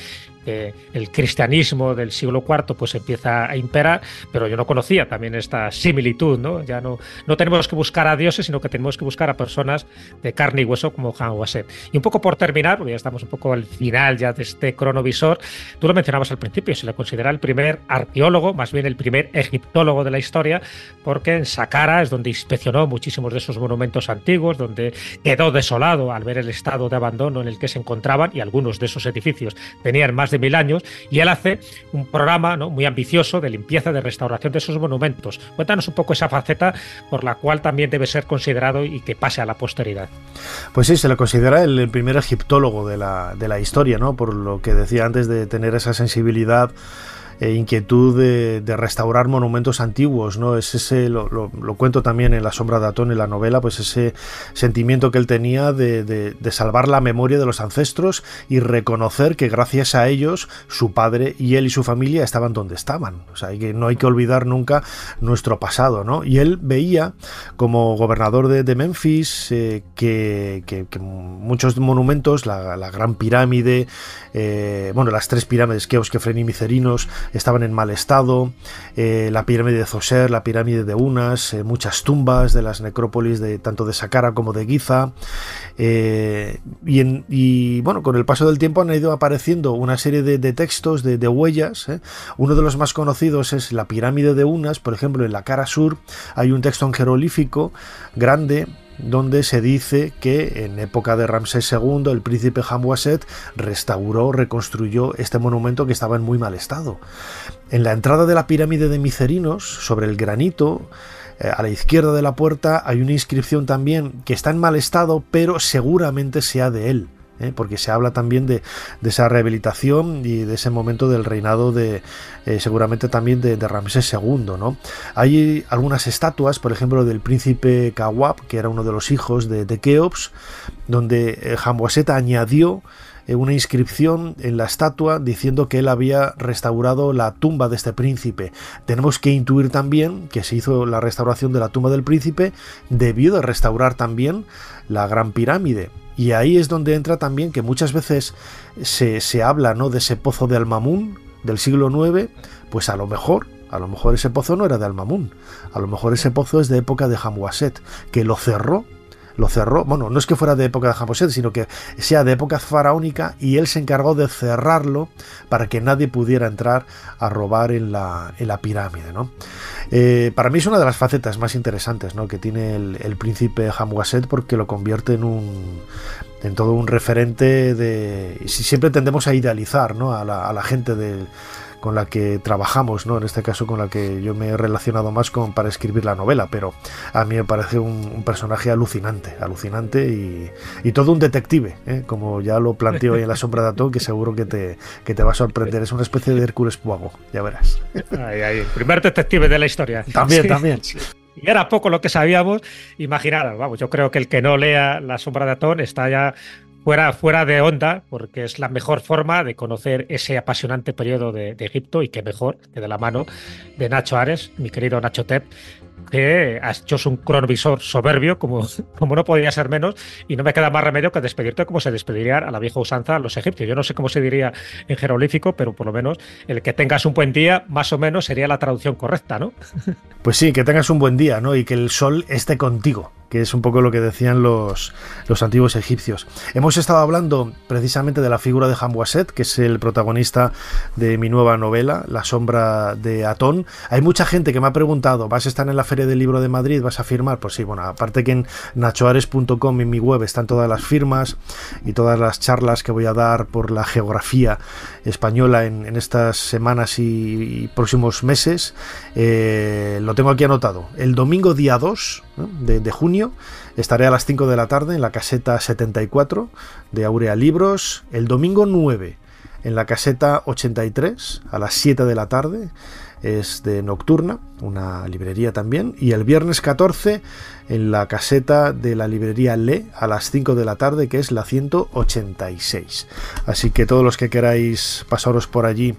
el cristianismo del siglo IV pues empieza a imperar, pero yo no conocía también esta similitud, ¿no? Ya no tenemos que buscar a dioses, sino que tenemos que buscar a personas de carne y hueso como Hamwaset. Y un poco por terminar, porque ya estamos un poco al final ya de este cronovisor, tú lo mencionabas al principio, se le considera el primer arqueólogo, más bien el primer egiptólogo de la historia, porque en Saqqara es donde inspeccionó muchísimos de esos monumentos antiguos, donde quedó desolado al ver el estado de abandono en el que se encontraban, y algunos de esos edificios tenían más de 1000 años, y él hace un programa, ¿no?, muy ambicioso de limpieza, de restauración de esos monumentos. Cuéntanos un poco esa faceta por la cual también debe ser considerado y que pase a la posteridad. Pues sí, se le considera el primer egiptólogo de la historia, ¿no?, por lo que decía antes de tener esa sensibilidad e inquietud de restaurar monumentos antiguos, ¿no? Es ese, lo cuento también en La sombra de Atón, en la novela, pues ese sentimiento que él tenía de salvar la memoria de los ancestros y reconocer que gracias a ellos su padre y él y su familia estaban donde estaban. O sea, que no hay que olvidar nunca nuestro pasado, ¿no? Y él veía, como gobernador de Memphis, que muchos monumentos, la Gran Pirámide, las 3 pirámides, Keops, Kefren y Micerinos, estaban en mal estado, la pirámide de Zoser, la pirámide de Unas, muchas tumbas de las necrópolis tanto de Saqqara como de Giza, y con el paso del tiempo han ido apareciendo una serie de textos, de huellas. Uno de los más conocidos es la pirámide de Unas, por ejemplo, en la cara sur hay un texto en jeroglífico grande donde se dice que en época de Ramsés II el príncipe Hamwaset reconstruyó este monumento que estaba en muy mal estado. En la entrada de la pirámide de Micerinos, sobre el granito, a la izquierda de la puerta hay una inscripción también que está en mal estado, pero seguramente sea de él, porque se habla también de esa rehabilitación y de ese momento del reinado seguramente también de Ramsés II, ¿no? Hay algunas estatuas, por ejemplo, del príncipe Kawab, que era uno de los hijos de Keops, donde Hamwaset añadió una inscripción en la estatua diciendo que él había restaurado la tumba de este príncipe. Tenemos que intuir también que se hizo la restauración de la tumba del príncipe, debió de restaurar también la Gran Pirámide. Y ahí es donde entra también que muchas veces se habla, ¿no?, de ese pozo de Al-Mamun del siglo IX, pues a lo mejor ese pozo no era de Al-Mamun, a lo mejor ese pozo es de época de Hamwaset, que lo cerró lo cerró. Bueno, no es que fuera de época de Hamoset, sino que sea de época faraónica, y él se encargó de cerrarlo para que nadie pudiera entrar a robar en la pirámide, ¿no? Para mí es una de las facetas más interesantes, ¿no?, que tiene el príncipe Hamwaset, porque lo convierte en todo un referente de... Siempre tendemos a idealizar, ¿no?, a la gente con la que trabajamos, ¿no?, en este caso con la que yo me he relacionado más para escribir la novela, pero a mí me parece un personaje alucinante y todo un detective, como ya lo planteo ahí en La sombra de Atón, que seguro que te va a sorprender. Es una especie de Hércules Poirot, ya verás. El primer detective de la historia. También. Y era poco lo que sabíamos. Imaginaros, vamos, yo creo que el que no lea La sombra de Atón está ya fuera de onda, porque es la mejor forma de conocer ese apasionante periodo de Egipto, y que mejor que de la mano de Nacho Ares, mi querido Nacho Tep, que has hecho un cronovisor soberbio, como no podía ser menos, y no me queda más remedio que despedirte como se despedirían a la vieja usanza los egipcios. Yo no sé cómo se diría en jeroglífico, pero por lo menos el que tengas un buen día, más o menos sería la traducción correcta, ¿no? Pues sí, que tengas un buen día, ¿no? Y que el sol esté contigo, que es un poco lo que decían los antiguos egipcios. Hemos estado hablando precisamente de la figura de Hamwaset, que es el protagonista de mi nueva novela, La sombra de Atón. Hay mucha gente que me ha preguntado, ¿vas a estar en la Feria del Libro de Madrid? ¿Vas a firmar? Pues sí, bueno, aparte que en nachoares.com, en mi web, están todas las firmas y todas las charlas que voy a dar por la geografía española en estas semanas y próximos meses. Lo tengo aquí anotado. El domingo día 2 de junio estaré a las 5 de la tarde en la caseta 74 de Aurea Libros. El domingo 9 en la caseta 83 a las 7 de la tarde, es de Nocturna, una librería también. Y el viernes 14 en la caseta de la librería Le a las 5 de la tarde, que es la 186. Así que todos los que queráis pasaros por allí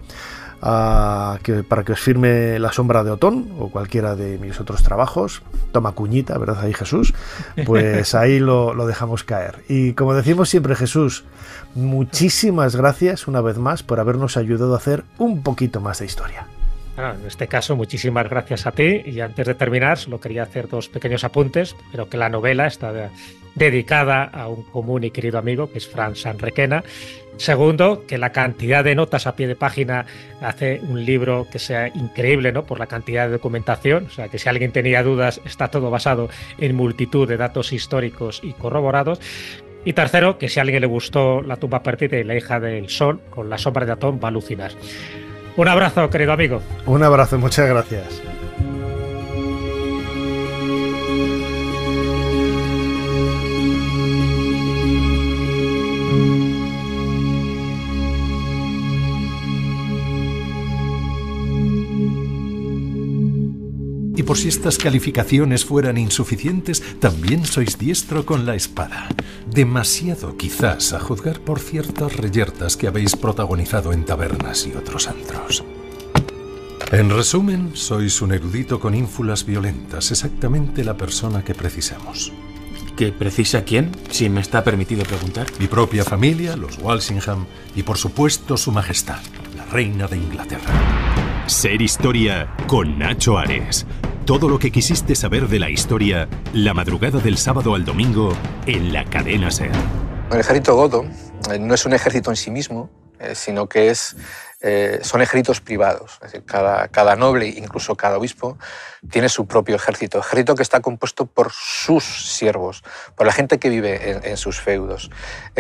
para que os firme La sombra de Atón o cualquiera de mis otros trabajos, toma cuñita, ¿verdad ahí, Jesús? Pues ahí lo dejamos caer. Y como decimos siempre, Jesús, muchísimas gracias una vez más por habernos ayudado a hacer un poquito más de historia. En este caso, muchísimas gracias a ti. Y antes de terminar, solo quería hacer dos pequeños apuntes, pero que la novela está dedicada a un común y querido amigo, que es Fran Sanrequena. Segundo, que la cantidad de notas a pie de página hace un libro que sea increíble, ¿no?, por la cantidad de documentación. O sea, que si alguien tenía dudas, está todo basado en multitud de datos históricos y corroborados. Y tercero, que si a alguien le gustó La tumba perdida y La hija del sol, con La sombra de Atón va a alucinar. Un abrazo, querido amigo. Un abrazo, muchas gracias. Y por si estas calificaciones fueran insuficientes, también sois diestro con la espada. Demasiado, quizás, a juzgar por ciertas reyertas que habéis protagonizado en tabernas y otros antros. En resumen, sois un erudito con ínfulas violentas, exactamente la persona que precisamos. ¿Que precisa quién, si me está permitido preguntar? Mi propia familia, los Walsingham, y por supuesto su majestad, la reina de Inglaterra. Ser Historia con Nacho Ares. Todo lo que quisiste saber de la historia, la madrugada del sábado al domingo, en la cadena SER. El ejército godo no es un ejército en sí mismo, sino que son ejércitos privados. Es decir, cada noble, incluso cada obispo, tiene su propio ejército que está compuesto por sus siervos, por la gente que vive en sus feudos.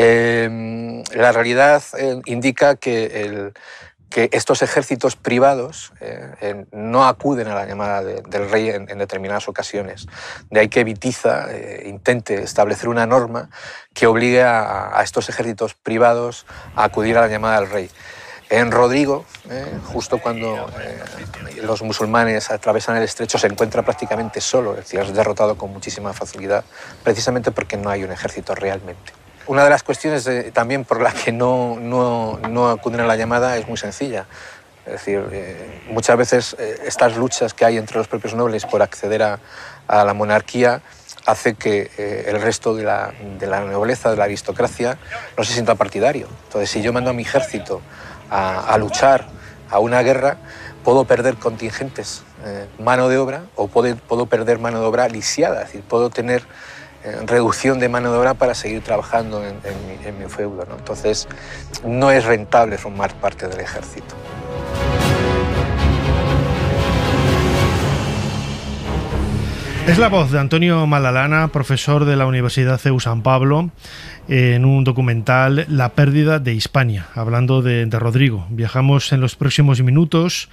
La realidad indica que estos ejércitos privados no acuden a la llamada del rey en determinadas ocasiones. De ahí que Witiza intente establecer una norma que obligue a estos ejércitos privados a acudir a la llamada del rey. En Rodrigo, justo cuando los musulmanes atravesan el estrecho, se encuentra prácticamente solo, es decir, es derrotado con muchísima facilidad, precisamente porque no hay un ejército realmente. Una de las cuestiones también por la que no acuden a la llamada es muy sencilla. Es decir, muchas veces estas luchas que hay entre los propios nobles por acceder a la monarquía hace que el resto de la nobleza, de la aristocracia, no se sienta partidario. Entonces, si yo mando a mi ejército a luchar a una guerra, puedo perder contingentes, mano de obra, o puedo perder mano de obra lisiada. Es decir, puedo tener reducción de mano de obra para seguir trabajando en mi feudo, ¿no? Entonces, no es rentable formar parte del ejército. Es la voz de Antonio Malalana, profesor de la Universidad CEU San Pablo, en un documental La pérdida de Hispania, hablando de Rodrigo. Viajamos en los próximos minutos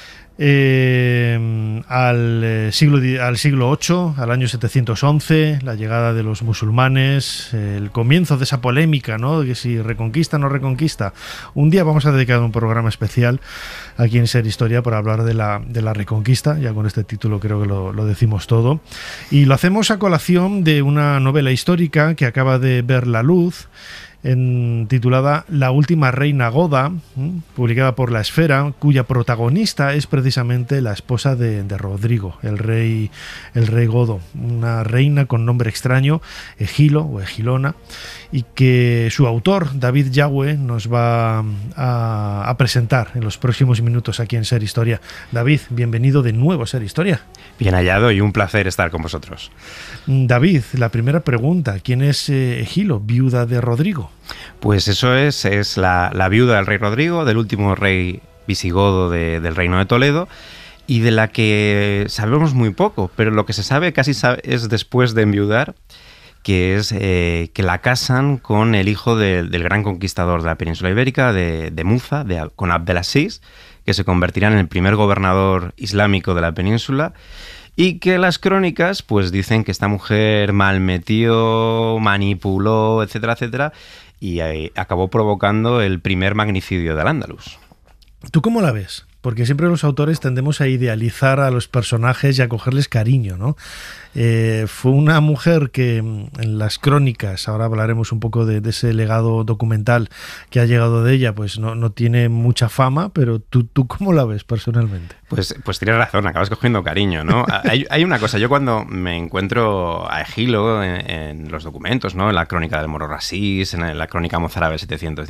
al siglo VIII, al año 711, la llegada de los musulmanes, el comienzo de esa polémica, ¿no?, de que si reconquista o no reconquista. Un día vamos a dedicar un programa especial aquí en Ser Historia para hablar de la reconquista. Ya con este título creo que lo decimos todo, y lo hacemos a colación de una novela histórica que acaba de ver la luz, titulada La última reina goda, publicada por La Esfera, cuya protagonista es precisamente la esposa de Rodrigo, el rey godo, una reina con nombre extraño, Egilo o Egilona, y que su autor, David Yagüe, nos va a presentar en los próximos minutos aquí en Ser Historia. David, bienvenido de nuevo a Ser Historia. Bien hallado y un placer estar con vosotros. David, la primera pregunta, ¿quién es Egilo, viuda de Rodrigo? Pues eso es la viuda del rey Rodrigo, del último rey visigodo del Reino de Toledo, y de la que sabemos muy poco, pero lo que se sabe es después de enviudar, que es que la casan con el hijo del gran conquistador de la península ibérica, de Muza, con Abdelaziz, que se convertirá en el primer gobernador islámico de la península, y que las crónicas pues dicen que esta mujer malmetió, manipuló, etcétera, etcétera, y acabó provocando el primer magnicidio de Al-Ándalus. ¿Tú cómo la ves? Porque siempre los autores tendemos a idealizar a los personajes y a cogerles cariño, ¿no? Fue una mujer que en las crónicas, ahora hablaremos un poco de ese legado documental que ha llegado de ella, pues no tiene mucha fama, pero ¿tú cómo la ves personalmente? Pues tienes razón, acabas cogiendo cariño, ¿no? Hay una cosa, yo cuando me encuentro a Egilo en los documentos, ¿no?, en la crónica del Moro Rasís, en la crónica mozárabe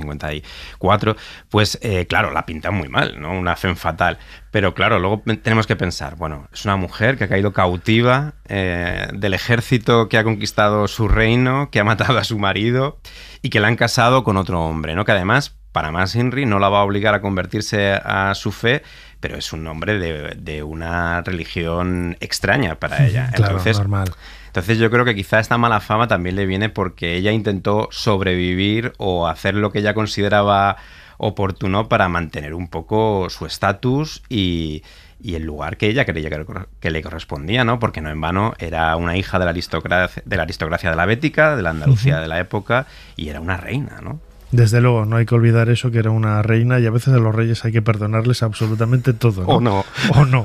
754, pues claro, la pintan muy mal, ¿no? Una femme fatal. Pero claro, luego tenemos que pensar, bueno, es una mujer que ha caído cautiva del ejército que ha conquistado su reino, que ha matado a su marido y que la han casado con otro hombre, ¿no? Que además, para más Inri, no la va a obligar a convertirse a su fe, pero es un hombre de una religión extraña para ella. Claro, normal. Entonces yo creo que quizá esta mala fama también le viene porque ella intentó sobrevivir o hacer lo que ella consideraba oportuno para mantener un poco su estatus y el lugar que ella creía que le correspondía, ¿no? Porque no en vano era una hija de la aristocracia de la Bética, de la Andalucía de la época, y era una reina, ¿no? Desde luego, no hay que olvidar eso, que era una reina, y a veces a los reyes hay que perdonarles absolutamente todo, ¿no? O no.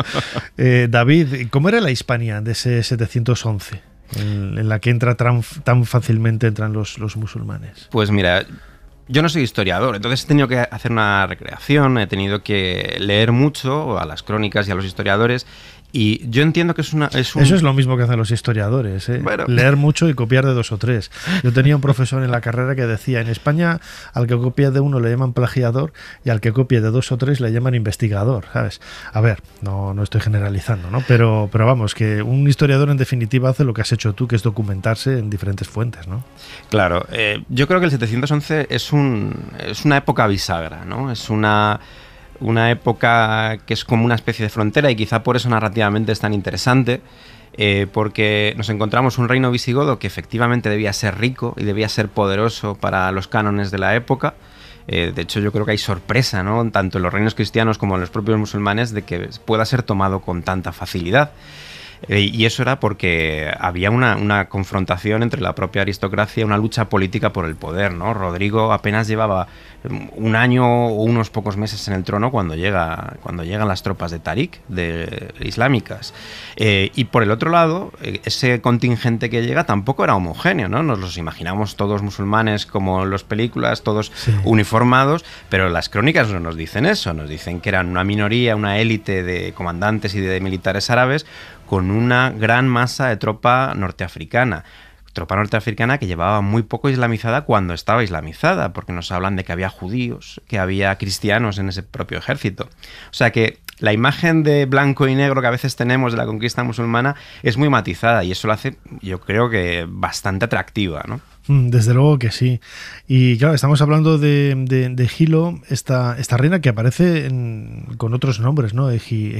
David, ¿cómo era la Hispania de ese 711, en la que tan fácilmente entran los musulmanes? Pues mira, yo no soy historiador, entonces he tenido que hacer una recreación, he tenido que leer mucho a las crónicas y a los historiadores, y yo entiendo que Eso es lo mismo que hacen los historiadores, ¿eh? Bueno. Leer mucho y copiar de 2 o 3. Yo tenía un profesor en la carrera que decía, en España al que copia de 1 le llaman plagiador y al que copia de 2 o 3 le llaman investigador, ¿sabes? A ver, no estoy generalizando, ¿no? Pero vamos, que un historiador en definitiva hace lo que has hecho tú, que es documentarse en diferentes fuentes, ¿no? Claro, yo creo que el 711 es una época bisagra, ¿no? Es una época que es como una especie de frontera, y quizá por eso narrativamente es tan interesante, porque nos encontramos un reino visigodo que efectivamente debía ser rico y debía ser poderoso para los cánones de la época. De hecho, yo creo que hay sorpresa, ¿no?, tanto en los reinos cristianos como en los propios musulmanes, de que pueda ser tomado con tanta facilidad. Y eso era porque había una confrontación entre la propia aristocracia, una lucha política por el poder, ¿no? Rodrigo apenas llevaba un año o unos pocos meses en el trono cuando llegan las tropas de Tarik, islámicas. Y por el otro lado, ese contingente que llega tampoco era homogéneo, ¿no? Nos los imaginamos todos musulmanes como en las películas, todos uniformados, pero las crónicas no nos dicen eso, nos dicen que eran una minoría, una élite de comandantes y de militares árabes con una gran masa de tropa norteafricana que llevaba muy poco islamizada cuando estaba islamizada, porque nos hablan de que había judíos, que había cristianos en ese propio ejército. O sea que la imagen de blanco y negro que a veces tenemos de la conquista musulmana es muy matizada y eso lo hace, yo creo que bastante atractiva, ¿no? Desde luego que sí. Y claro, estamos hablando de Egilo, esta reina que aparece con otros nombres, ¿no?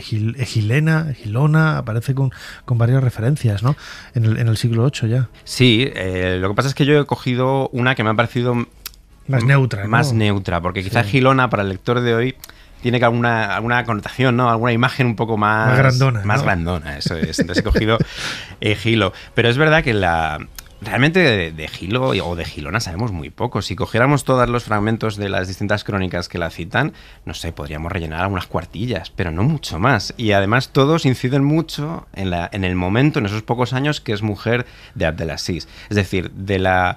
Egilena, Egilona, aparece con varias referencias, ¿no? En el siglo VIII ya. Sí, lo que pasa es que yo he cogido una que me ha parecido más neutra, ¿no? Más neutra, porque quizá Egilona para el lector de hoy tiene que alguna connotación, ¿no? Alguna imagen un poco más grandona. Más ¿no? grandona, eso es. Entonces he cogido Egilo. Pero es verdad que realmente de Egilo o de Egilona sabemos muy poco. Si cogiéramos todos los fragmentos de las distintas crónicas que la citan, no sé, podríamos rellenar algunas cuartillas, pero no mucho más. Y además todos inciden mucho en el momento, en esos pocos años, que es mujer de Abdelaziz. Es decir, de la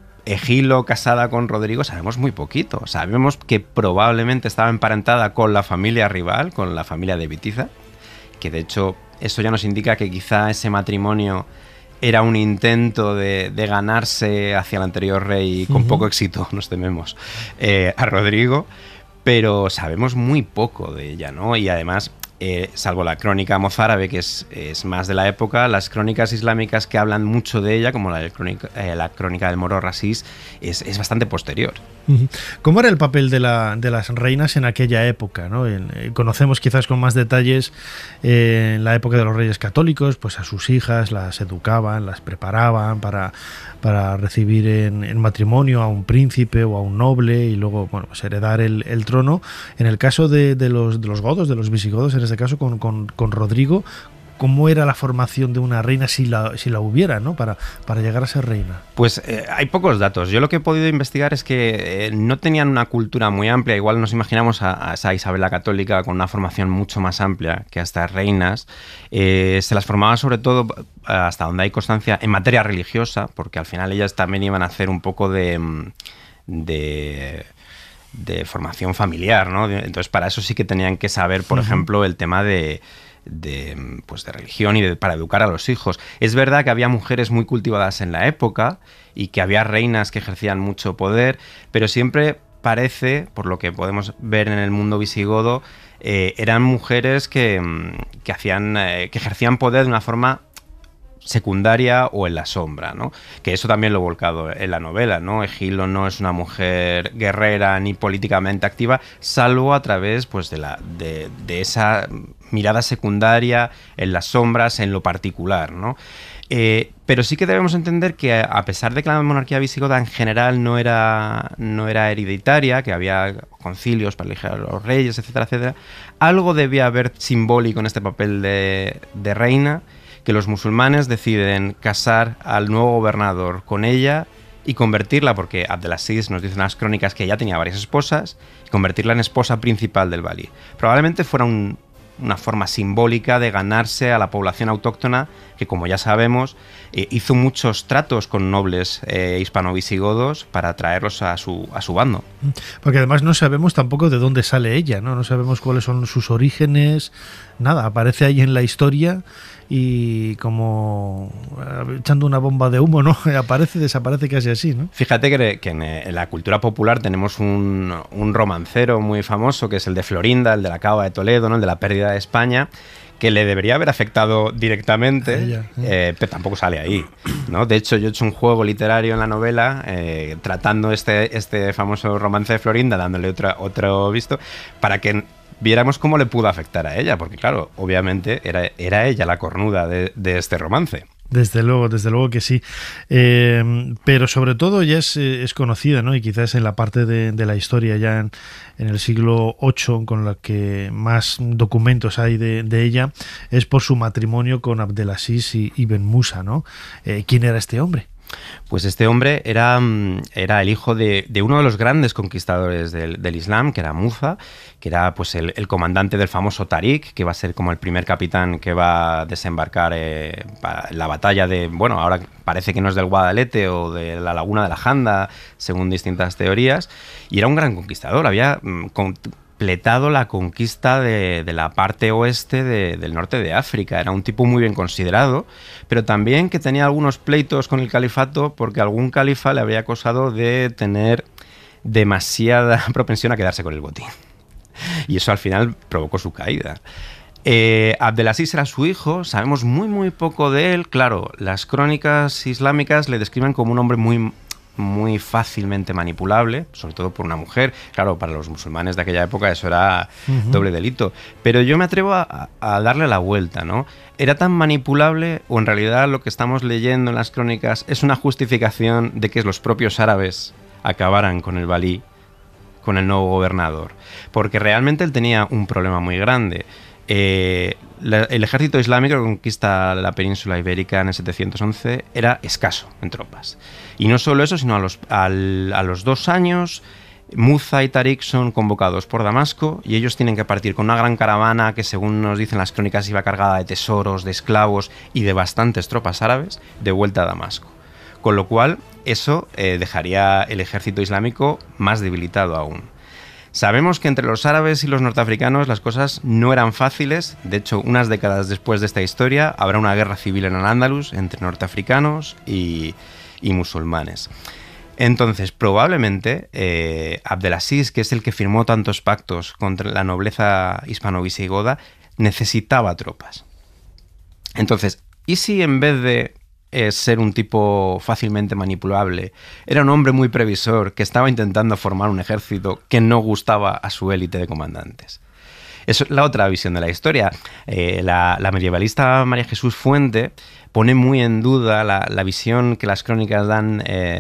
Egilo casada con Rodrigo sabemos muy poquito. Sabemos que probablemente estaba emparentada con la familia rival, con la familia de Bitiza, que de hecho eso ya nos indica que quizá ese matrimonio era un intento de ganarse hacia el anterior rey con poco éxito, nos tememos, a Rodrigo, pero sabemos muy poco de ella, ¿no? Y además, salvo la crónica mozárabe, que es más de la época, las crónicas islámicas que hablan mucho de ella, como la crónica del Moro Rasís, es bastante posterior. ¿Cómo era el papel de las reinas en aquella época, ¿no? Conocemos quizás con más detalles en la época de los reyes católicos, pues a sus hijas las educaban, las preparaban para recibir en matrimonio a un príncipe o a un noble y luego, bueno, pues heredar el trono. En el caso de los godos, de los visigodos, en este caso con Rodrigo, ¿cómo era la formación de una reina si la hubiera, ¿no? para llegar a ser reina? Pues hay pocos datos. Yo lo que he podido investigar es que no tenían una cultura muy amplia. Igual nos imaginamos a esa Isabel la Católica con una formación mucho más amplia que a estas reinas. Se las formaba sobre todo, hasta donde hay constancia, en materia religiosa, porque al final ellas también iban a hacer un poco de formación familiar, ¿no? Entonces para eso sí que tenían que saber, por ejemplo, el tema de religión y para educar a los hijos. Es verdad que había mujeres muy cultivadas en la época y que había reinas que ejercían mucho poder, pero siempre parece, por lo que podemos ver en el mundo visigodo, eran mujeres que ejercían poder de una forma secundaria o en la sombra, ¿no? Que eso también lo he volcado en la novela, ¿no? Egilo no es una mujer guerrera ni políticamente activa, salvo a través, pues, de esa mirada secundaria en las sombras, en lo particular, ¿no? Pero sí que debemos entender que, a pesar de que la monarquía visigoda en general no era hereditaria, que había concilios para elegir a los reyes, etcétera, etcétera, algo debía haber simbólico en este papel de reina, que los musulmanes deciden casar al nuevo gobernador con ella y convertirla, porque Abdelaziz nos dice en las crónicas que ya tenía varias esposas, y convertirla en esposa principal del valí. Probablemente fuera una forma simbólica de ganarse a la población autóctona que, como ya sabemos, hizo muchos tratos con nobles hispano-visigodos para traerlos a su bando. Porque además no sabemos tampoco de dónde sale ella, ¿no? No sabemos cuáles son sus orígenes, nada, aparece ahí en la historia y como echando una bomba de humo, ¿no? Aparece, desaparece casi así, ¿no? Fíjate que en la cultura popular tenemos un romancero muy famoso, que es el de Florinda, el de la Cava de Toledo, ¿no? El de la pérdida de España, que le debería haber afectado directamente, pero tampoco sale ahí, ¿no? De hecho, yo he hecho un juego literario en la novela tratando este famoso romance de Florinda, dándole otro visto, para que viéramos cómo le pudo afectar a ella, porque claro, obviamente era ella la cornuda de este romance. Desde luego que sí. Pero sobre todo ya es conocida, ¿no? Y quizás en la parte de la historia ya en el siglo VIII, con la que más documentos hay de ella, es por su matrimonio con Abdelaziz y Ben Musa, ¿no? ¿Quién era este hombre? Pues este hombre era el hijo de uno de los grandes conquistadores del Islam, que era Musa, que era pues el comandante del famoso Tariq, que va a ser como el primer capitán que va a desembarcar para la batalla de, bueno, ahora parece que no es del Guadalete o de la laguna de la Janda, según distintas teorías, y era un gran conquistador, había completado la conquista de la parte oeste del norte de África. Era un tipo muy bien considerado, pero también que tenía algunos pleitos con el califato porque algún califa le habría acusado de tener demasiada propensión a quedarse con el botín. y eso al final provocó su caída. Abdelaziz era su hijo, sabemos muy poco de él. Claro, las crónicas islámicas le describen como un hombre muy fácilmente manipulable, sobre todo por una mujer. Claro, para los musulmanes de aquella época eso era doble delito. Pero yo me atrevo a darle la vuelta, ¿no? ¿Era tan manipulable o en realidad lo que estamos leyendo en las crónicas es una justificación de que los propios árabes acabaran con el valí, con el nuevo gobernador? Porque realmente él tenía un problema muy grande. El ejército islámico que conquista la península ibérica en el 711 era escaso en tropas. Y no solo eso, sino a los 2 años, Muza y Tarik son convocados por Damasco y ellos tienen que partir con una gran caravana que, según nos dicen las crónicas, iba cargada de tesoros, de esclavos y de bastantes tropas árabes, de vuelta a Damasco. Con lo cual, eso dejaría el ejército islámico más debilitado aún. Sabemos que entre los árabes y los norteafricanos las cosas no eran fáciles. De hecho, unas décadas después de esta historia habrá una guerra civil en Al-Ándalus entre norteafricanos y musulmanes. Entonces, probablemente Abdelaziz, que es el que firmó tantos pactos contra la nobleza hispano-visigoda, necesitaba tropas. Entonces, ¿y si en vez de ser un tipo fácilmente manipulable, era un hombre muy previsor que estaba intentando formar un ejército que no gustaba a su élite de comandantes? Es la otra visión de la historia. La medievalista María Jesús Fuente pone muy en duda la visión que las crónicas dan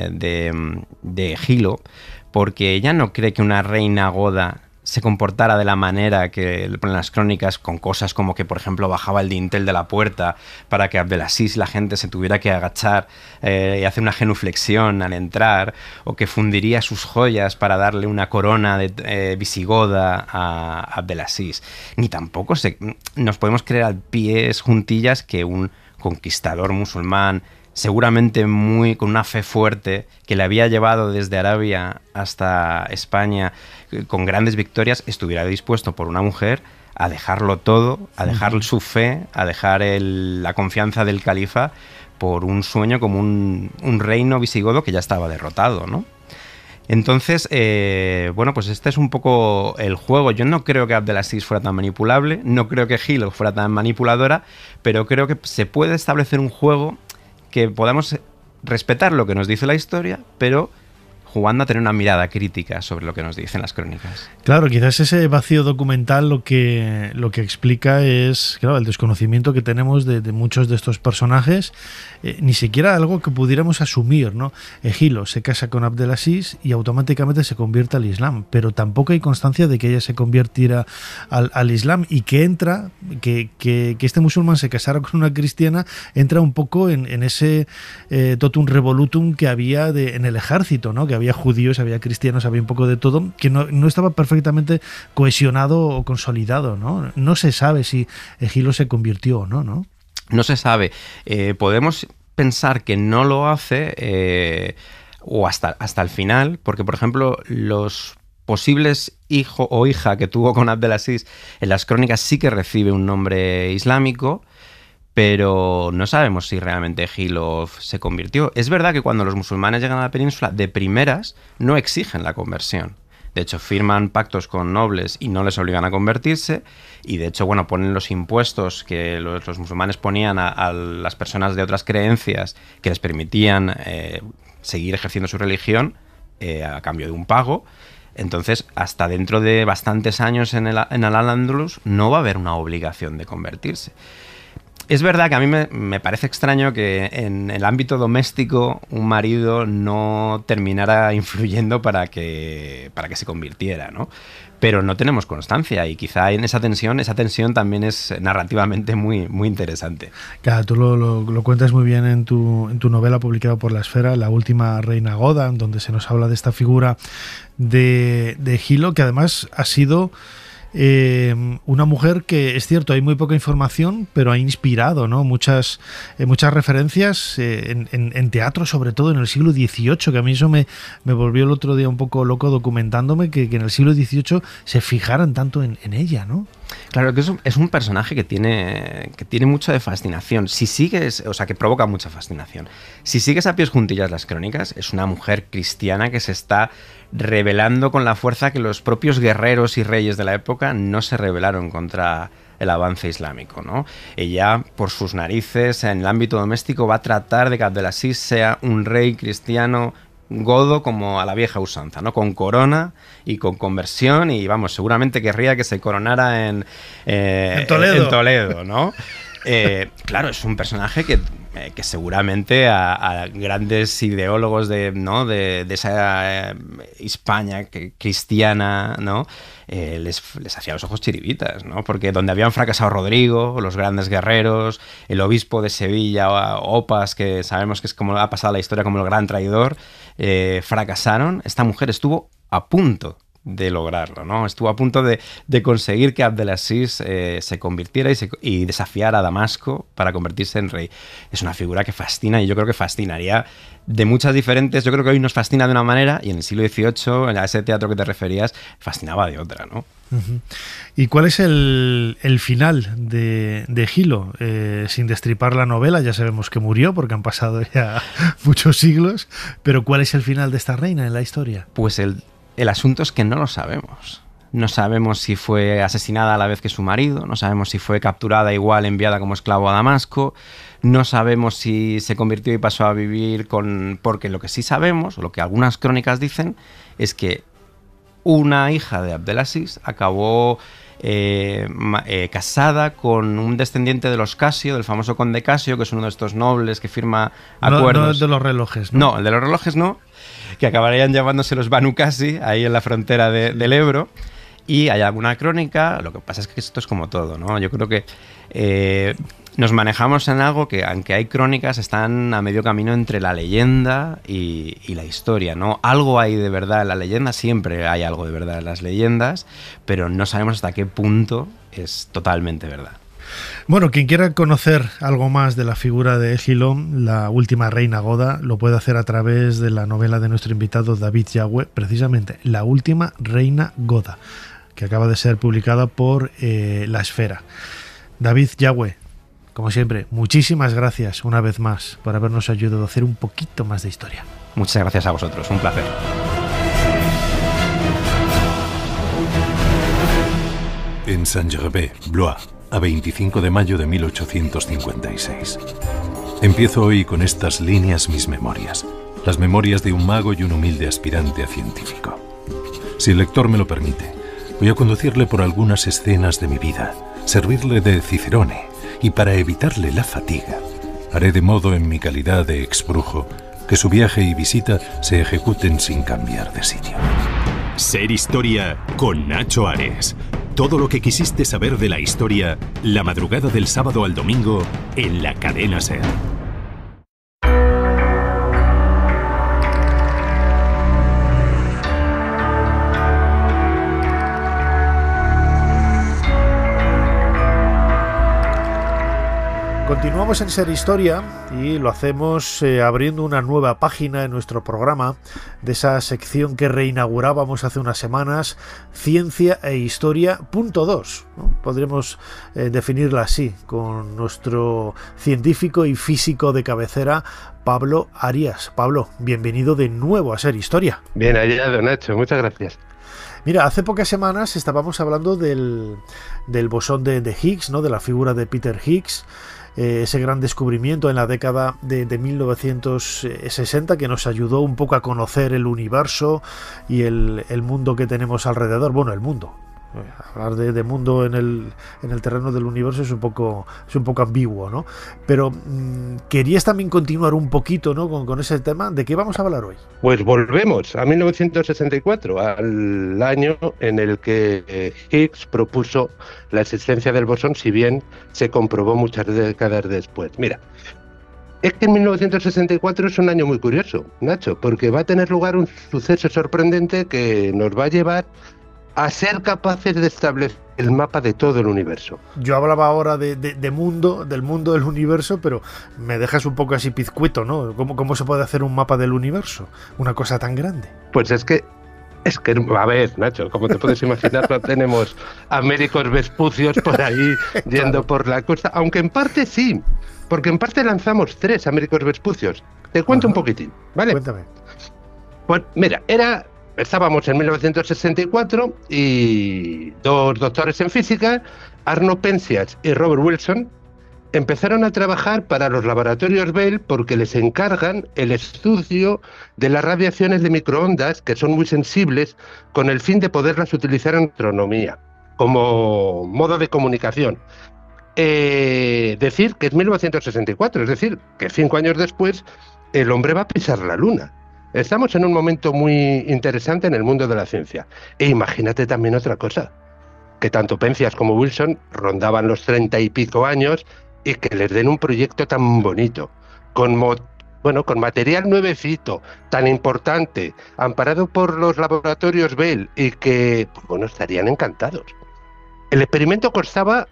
de Egilo, porque ella no cree que una reina goda se comportara de la manera que le ponen las crónicas, con cosas como que, por ejemplo, bajaba el dintel de la puerta para que Abdelaziz, la gente, se tuviera que agachar y hacer una genuflexión al entrar, o que fundiría sus joyas para darle una corona visigoda a Abdelaziz. Ni tampoco nos podemos creer al pie juntillas que un conquistador musulmán, seguramente con una fe fuerte, que le había llevado desde Arabia hasta España con grandes victorias, estuviera dispuesto por una mujer a dejarlo todo, a dejar su fe, a dejar la confianza del califa por un sueño como un reino visigodo que ya estaba derrotado, ¿no? Entonces, bueno, pues este es un poco el juego. Yo no creo que Abdelaziz fuera tan manipulable, no creo que Egilo fuera tan manipuladora, pero creo que se puede establecer un juego que podamos respetar lo que nos dice la historia, pero jugando a tener una mirada crítica sobre lo que nos dicen las crónicas. Claro, quizás ese vacío documental lo que explica es, claro, el desconocimiento que tenemos de muchos de estos personajes, ni siquiera algo que pudiéramos asumir, ¿no? Egilo se casa con Abdelaziz y automáticamente se convierte al Islam, pero tampoco hay constancia de que ella se convirtiera al Islam, y que este musulmán se casara con una cristiana entra un poco en ese totum revolutum que había en el ejército, ¿no? Que había judíos, había cristianos, había un poco de todo, que no estaba perfectamente cohesionado o consolidado, ¿no? No se sabe si Egilo se convirtió o no, ¿no? No se sabe. Podemos pensar que no lo hace o hasta el final, porque, por ejemplo, los posibles hijo o hija que tuvo con Abdelaziz en las crónicas sí que recibe un nombre islámico, pero no sabemos si realmente Egilo se convirtió. Es verdad que cuando los musulmanes llegan a la península, de primeras no exigen la conversión. De hecho, firman pactos con nobles y no les obligan a convertirse. Y de hecho, bueno, ponen los impuestos que los musulmanes ponían a las personas de otras creencias que les permitían seguir ejerciendo su religión a cambio de un pago. Entonces, hasta dentro de bastantes años en Al-Ándalus no va a haber una obligación de convertirse. Es verdad que a mí me parece extraño que en el ámbito doméstico un marido no terminara influyendo para que se convirtiera, ¿no? Pero no tenemos constancia, y quizá en esa tensión también es narrativamente muy, muy interesante. Claro, tú lo cuentas muy bien en tu novela publicada por La Esfera, La última reina goda, donde se nos habla de esta figura de Egilo, que además ha sido una mujer que, es cierto, hay muy poca información, pero ha inspirado, ¿no? muchas referencias en teatro, sobre todo en el siglo XVIII, que a mí eso me volvió el otro día un poco loco documentándome, que en el siglo XVIII se fijaran tanto en ella, ¿no? Claro, que es un personaje que tiene mucho de fascinación. Si sigues, o sea, que provoca mucha fascinación. Si sigues a pies juntillas las crónicas, es una mujer cristiana que se está rebelando con la fuerza que los propios guerreros y reyes de la época no se rebelaron contra el avance islámico, ¿no? Ella, por sus narices, en el ámbito doméstico, va a tratar de que Abdelaziz sea un rey cristiano godo como a la vieja usanza, ¿no? Con corona y con conversión, y vamos, seguramente querría que se coronara en Toledo, ¿no? Claro, es un personaje que seguramente a grandes ideólogos de esa Hispania cristiana, ¿no? Les hacía los ojos chiribitas, ¿no? Porque donde habían fracasado Rodrigo, los grandes guerreros, el obispo de Sevilla, Opas, que sabemos que es como ha pasado la historia como el gran traidor, fracasaron. Esta mujer estuvo a punto de lograrlo, ¿no? Estuvo a punto de conseguir que Abdelaziz se convirtiera y desafiara a Damasco para convertirse en rey. Es una figura que fascina, y yo creo que fascinaría de muchas diferentes. Yo creo que hoy nos fascina de una manera, y en el siglo XVIII, en ese teatro que te referías, fascinaba de otra, ¿no? Uh-huh. ¿Y cuál es el final de Gilo? Sin destripar la novela, ya sabemos que murió porque han pasado ya muchos siglos, pero ¿cuál es el final de esta reina en la historia? Pues el asunto es que no lo sabemos. No sabemos si fue asesinada a la vez que su marido, no sabemos si fue capturada igual, enviada como esclavo a Damasco, no sabemos si se convirtió y pasó a vivir porque lo que sí sabemos, o lo que algunas crónicas dicen, es que una hija de Abdelaziz acabó casada con un descendiente de los Casio, del famoso conde Casio, que es uno de estos nobles que firma acuerdos. No el de los relojes, ¿no? No, el de los relojes no, que acabarían llamándose los Banu Qasi, ahí en la frontera del Ebro. Y hay alguna crónica, lo que pasa es que esto es como todo, ¿no? Yo creo que nos manejamos en algo que, aunque hay crónicas, están a medio camino entre la leyenda y la historia, ¿no? Algo hay de verdad en la leyenda, siempre hay algo de verdad en las leyendas, pero no sabemos hasta qué punto es totalmente verdad. Bueno, quien quiera conocer algo más de la figura de Gilo, la última reina goda, lo puede hacer a través de la novela de nuestro invitado David Yagüe, precisamente La última reina goda, que acaba de ser publicada por La Esfera. David Yagüe, como siempre, muchísimas gracias una vez más por habernos ayudado a hacer un poquito más de historia. Muchas gracias a vosotros, un placer. En Saint-Gervais, Blois, a 25 de mayo de 1856. Empiezo hoy con estas líneas mis memorias, las memorias de un mago y un humilde aspirante a científico. Si el lector me lo permite, voy a conducirle por algunas escenas de mi vida, servirle de cicerone, y para evitarle la fatiga, haré de modo en mi calidad de exbrujo que su viaje y visita se ejecuten sin cambiar de sitio. Ser Historia con Nacho Ares. Todo lo que quisiste saber de la historia, la madrugada del sábado al domingo en la cadena SER. Continuamos en Ser Historia y lo hacemos abriendo una nueva página en nuestro programa de esa sección que reinaugurábamos hace unas semanas, Ciencia e Historia .2, ¿no? Podríamos definirla así, con nuestro científico y físico de cabecera, Pablo Arias. Pablo, bienvenido de nuevo a Ser Historia. Bien hallado, Nacho, muchas gracias. Mira, hace pocas semanas estábamos hablando del bosón de Higgs, ¿no? De la figura de Peter Higgs, ese gran descubrimiento en la década de 1960 que nos ayudó un poco a conocer el universo y el mundo que tenemos alrededor. Bueno, el mundo. Hablar de mundo en el terreno del universo es un poco ambiguo, ¿no? Pero querías también continuar un poquito, ¿no? con ese tema. ¿De qué vamos a hablar hoy? Pues volvemos a 1964, al año en el que Higgs propuso la existencia del bosón, si bien se comprobó muchas décadas después. Mira, es que en 1964 es un año muy curioso, Nacho, porque va a tener lugar un suceso sorprendente que nos va a llevar a ser capaces de establecer el mapa de todo el universo. Yo hablaba ahora del mundo del universo, pero me dejas un poco así pizcueto, ¿no? ¿Cómo se puede hacer un mapa del universo? Una cosa tan grande. Pues es que Es que, a ver, Nacho, como te puedes imaginar, no tenemos Américos Vespucios por ahí yendo por la costa, aunque en parte sí, porque en parte lanzamos 3 Américos Vespucios. Te cuento un poquitín, ¿vale? Cuéntame. Pues mira, estábamos en 1964 y 2 doctores en física, Arno Penzias y Robert Wilson, empezaron a trabajar para los laboratorios Bell porque les encargan el estudio de las radiaciones de microondas, que son muy sensibles, con el fin de poderlas utilizar en astronomía, como modo de comunicación. Decir que es 1964, es decir, que 5 años después el hombre va a pisar la Luna. Estamos en un momento muy interesante en el mundo de la ciencia. E imagínate también otra cosa, que tanto Penzias como Wilson rondaban los 30 y pico años y que les den un proyecto tan bonito, con material nuevecito, tan importante, amparado por los laboratorios Bell y que, bueno, estarían encantados. El experimento constaba,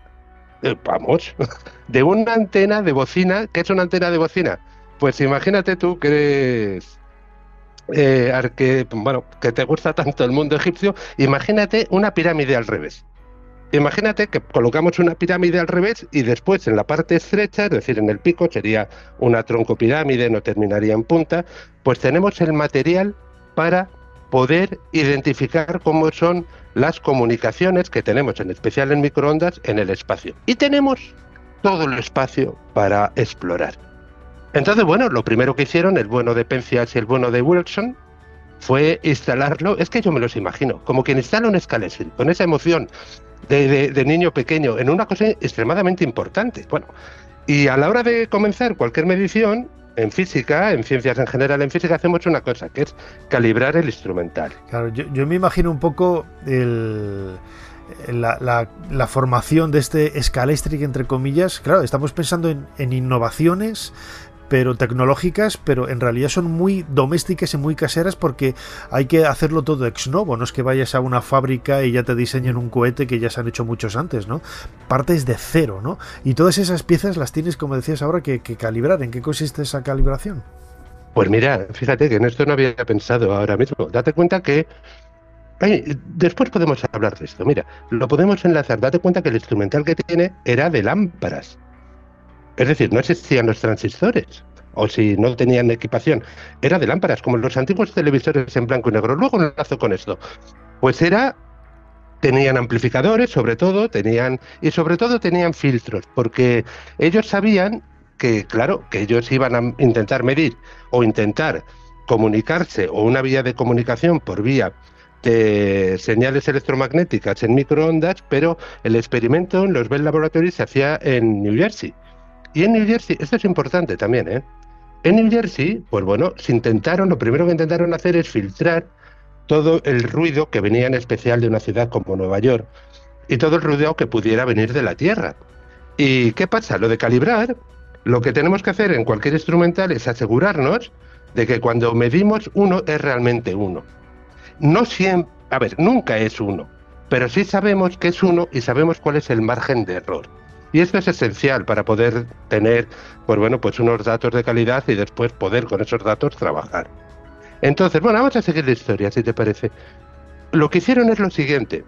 de una antena de bocina. ¿Qué es una antena de bocina? Pues imagínate tú que eres que te gusta tanto el mundo egipcio, imagínate una pirámide al revés. Imagínate que colocamos una pirámide al revés y después en la parte estrecha, es decir, en el pico, sería una troncopirámide, no terminaría en punta, pues tenemos el material para poder identificar cómo son las comunicaciones que tenemos, en especial en microondas, en el espacio. Y tenemos todo el espacio para explorar. Entonces, bueno, lo primero que hicieron, el bueno de Penzias y el bueno de Wilson, fue instalarlo, es que yo me los imagino, como quien instala un escalextric, con esa emoción de niño pequeño, en una cosa extremadamente importante. Bueno, y a la hora de comenzar cualquier medición, en física, en ciencias en general, en física hacemos una cosa, que es calibrar el instrumental. Claro, yo me imagino un poco la formación de este escalextric, entre comillas. Claro, estamos pensando en innovaciones, pero tecnológicas, pero en realidad son muy domésticas y muy caseras porque hay que hacerlo todo ex novo, no es que vayas a una fábrica y ya te diseñen un cohete que ya se han hecho muchos antes, ¿no? Partes de cero, ¿no? Y todas esas piezas las tienes, como decías ahora, que calibrar. ¿En qué consiste esa calibración? Pues mira, fíjate que en esto no había pensado ahora mismo. Date cuenta que después podemos hablar de esto. Mira, lo podemos enlazar. Date cuenta que el instrumental que tiene era de lámparas. Es decir, no existían los transistores, o si no tenían equipación, era de lámparas, como los antiguos televisores en blanco y negro. Luego enlazo con esto. Pues tenían amplificadores, sobre todo tenían filtros, porque ellos sabían que, claro, que ellos iban a intentar medir o intentar comunicarse, o una vía de comunicación por vía de señales electromagnéticas en microondas, pero el experimento en los Bell Laboratories se hacía en New Jersey. Y en New Jersey, esto es importante también, en New Jersey, pues bueno, lo primero que intentaron hacer es filtrar todo el ruido que venía en especial de una ciudad como Nueva York y todo el ruido que pudiera venir de la Tierra. ¿Y qué pasa? Lo de calibrar, lo que tenemos que hacer en cualquier instrumental es asegurarnos de que cuando medimos 1 es realmente 1. No siempre, nunca es 1, pero sí sabemos que es 1 y sabemos cuál es el margen de error. Y esto es esencial para poder tener, pues unos datos de calidad y después poder con esos datos trabajar. Entonces, bueno, vamos a seguir la historia, si te parece. Lo que hicieron es lo siguiente.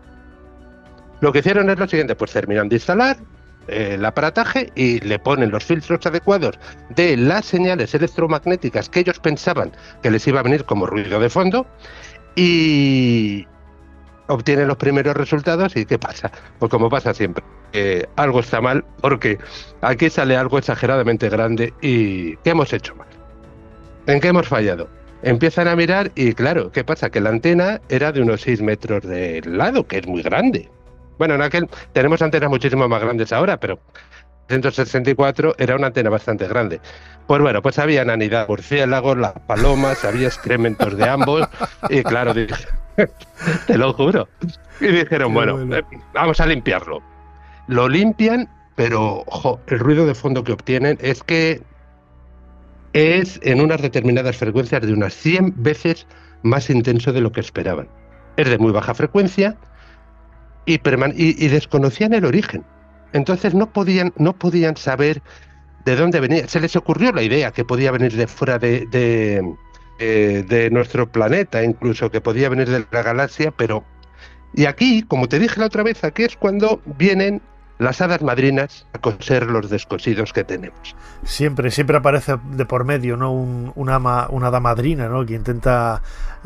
Pues terminan de instalar el aparataje y le ponen los filtros adecuados de las señales electromagnéticas que ellos pensaban que les iba a venir como ruido de fondo y obtienen los primeros resultados. ¿Y qué pasa? Pues como pasa siempre, algo está mal, porque aquí sale algo exageradamente grande. ¿Y qué hemos hecho mal? ¿En qué hemos fallado? Empiezan a mirar y claro, ¿qué pasa? Que la antena era de unos 6 metros de lado, que es muy grande. Bueno, tenemos antenas muchísimo más grandes ahora, pero en 1964 era una antena bastante grande. Pues bueno, pues había anidad, murciélagos, las palomas, había excrementos de ambos, y claro, dije, te lo juro. Y dijeron, bueno, vamos a limpiarlo. Lo limpian, pero el ruido de fondo que obtienen es que es en unas determinadas frecuencias de unas 100 veces más intenso de lo que esperaban. Es de muy baja frecuencia y desconocían el origen. Entonces no podían saber de dónde venía. Se les ocurrió la idea que podía venir de fuera de de nuestro planeta, incluso que podía venir de la galaxia, pero... Y aquí, como te dije la otra vez, aquí es cuando vienen las hadas madrinas a coser los descosidos que tenemos. Siempre aparece de por medio, ¿no? Una hada madrina, ¿no? Que intenta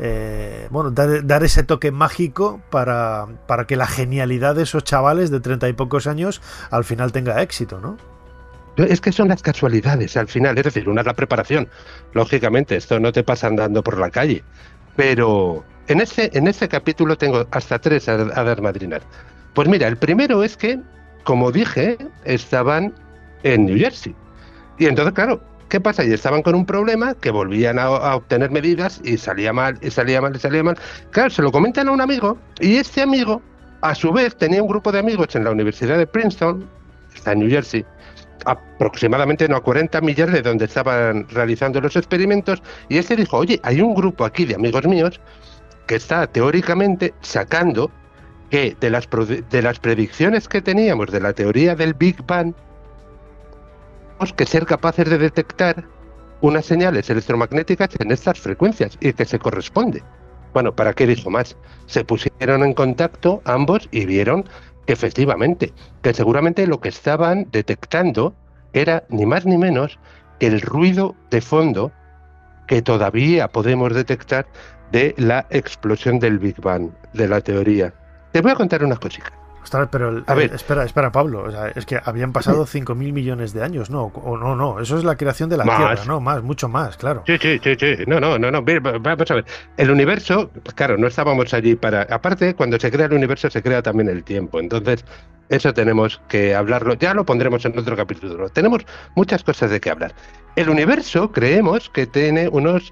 dar ese toque mágico para que la genialidad de esos chavales de 30 y pocos años al final tenga éxito, ¿no? Es que son las casualidades al final, es decir, una es la preparación. Lógicamente, esto no te pasa andando por la calle. Pero en ese capítulo tengo hasta 3 hadas madrinas. Pues mira, el primero es que, como dije, estaban en New Jersey. Y entonces, claro, ¿qué pasa? Y estaban con un problema que volvían a obtener medidas y salía mal, y salía mal, y salía mal. Claro, se lo comentan a un amigo, y este amigo, a su vez, tenía un grupo de amigos en la Universidad de Princeton, está en New Jersey, aproximadamente a 40 millas de donde estaban realizando los experimentos, y este dijo, oye, hay un grupo aquí de amigos míos que está teóricamente sacando que de las predicciones que teníamos de la teoría del Big Bang, tenemos que ser capaces de detectar unas señales electromagnéticas en estas frecuencias y que se corresponde. Bueno, ¿para qué dijo más? Se pusieron en contacto ambos y vieron que efectivamente, que seguramente lo que estaban detectando era ni más ni menos que el ruido de fondo que todavía podemos detectar de la explosión del Big Bang, de la teoría. Te voy a contar unas cositas. Ostras, pero espera, Pablo, o sea, es que habían pasado 5.000 millones de años, ¿no? O no, eso es la creación de la Tierra, ¿no? Mucho más, claro. Sí. No. Vamos a ver. El universo, claro, no estábamos allí para... Aparte, cuando se crea el universo, se crea también el tiempo. Entonces, eso tenemos que hablarlo. Ya lo pondremos en otro capítulo. Tenemos muchas cosas de qué hablar. El universo, creemos que tiene unos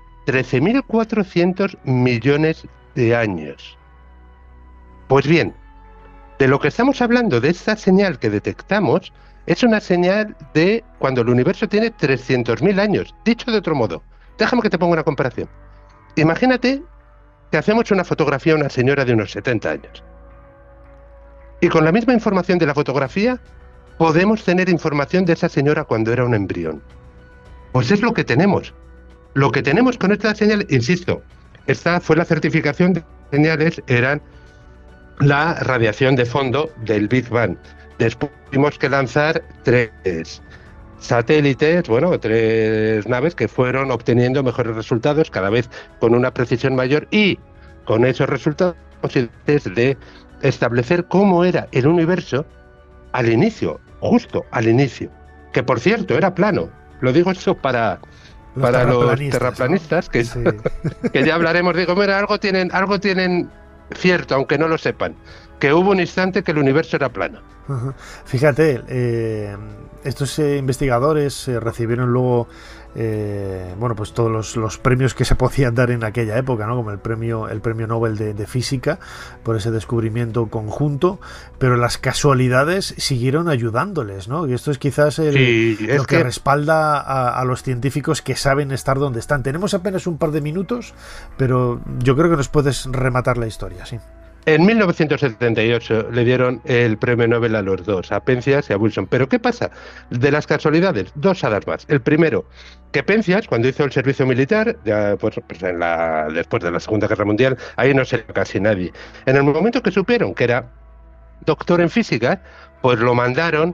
13.400 millones de años. Pues bien, de lo que estamos hablando, de esta señal que detectamos, es una señal de cuando el universo tiene 300.000 años. Dicho de otro modo, déjame que te ponga una comparación. Imagínate que hacemos una fotografía a una señora de unos 70 años. Y con la misma información de la fotografía, podemos tener información de esa señora cuando era un embrión. Pues es lo que tenemos. Lo que tenemos con esta señal, insisto, esta fue la certificación de señales, eran la radiación de fondo del Big Bang. Después tuvimos que lanzar 3 satélites, 3 naves que fueron obteniendo mejores resultados, cada vez con una precisión mayor, y con esos resultados de establecer cómo era el universo al inicio, justo al inicio, que por cierto era plano. Lo digo eso para los terraplanistas, ¿no? que, sí. Que ya hablaremos. Digo, mira, algo tienen cierto, aunque no lo sepan, que hubo un instante que el universo era plano. Fíjate, estos investigadores recibieron luego pues todos los premios que se podían dar en aquella época, ¿no? Como el premio Nobel de Física por ese descubrimiento conjunto, pero las casualidades siguieron ayudándoles, ¿no? Y esto es quizás lo que respalda a los científicos que saben estar donde están. Tenemos apenas un par de minutos, pero yo creo que nos puedes rematar la historia, sí. En 1978 le dieron el premio Nobel a los dos, a Penzias y a Wilson. ¿Pero qué pasa? De las casualidades, 2 hadas más. El primero, que Penzias, cuando hizo el servicio militar, ya, después de la Segunda Guerra Mundial, ahí no se casi nadie. En el momento que supieron que era doctor en física, pues lo mandaron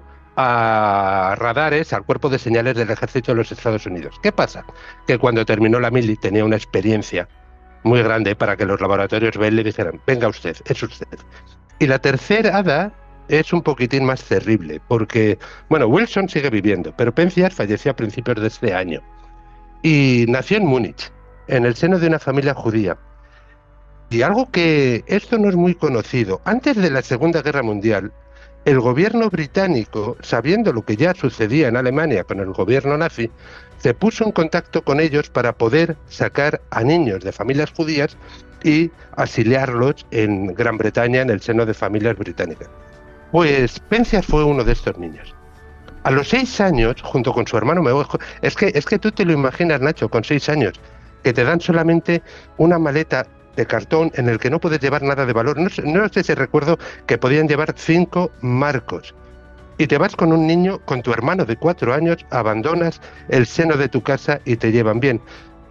a radares, al cuerpo de señales del ejército de los Estados Unidos. ¿Qué pasa? Que cuando terminó la mili tenía una experiencia muy grande para que los laboratorios Bell le dijeran, venga usted, es usted. Y la tercera hada es un poquitín más terrible, porque, Wilson sigue viviendo, pero Penzias falleció a principios de este año. Y nació en Múnich, en el seno de una familia judía. Y algo que esto no es muy conocido, antes de la Segunda Guerra Mundial, el gobierno británico, sabiendo lo que ya sucedía en Alemania con el gobierno nazi, se puso en contacto con ellos para poder sacar a niños de familias judías y asiliarlos en Gran Bretaña en el seno de familias británicas. Pues Penzias fue uno de estos niños. A los 6 años, junto con su hermano, es que tú te lo imaginas, Nacho, con 6 años, que te dan solamente una maleta de cartón en el que no puedes llevar nada de valor. No sé si recuerdo que podían llevar 5 marcos. Y te vas con un niño, con tu hermano de 4 años, abandonas el seno de tu casa y te llevan bien.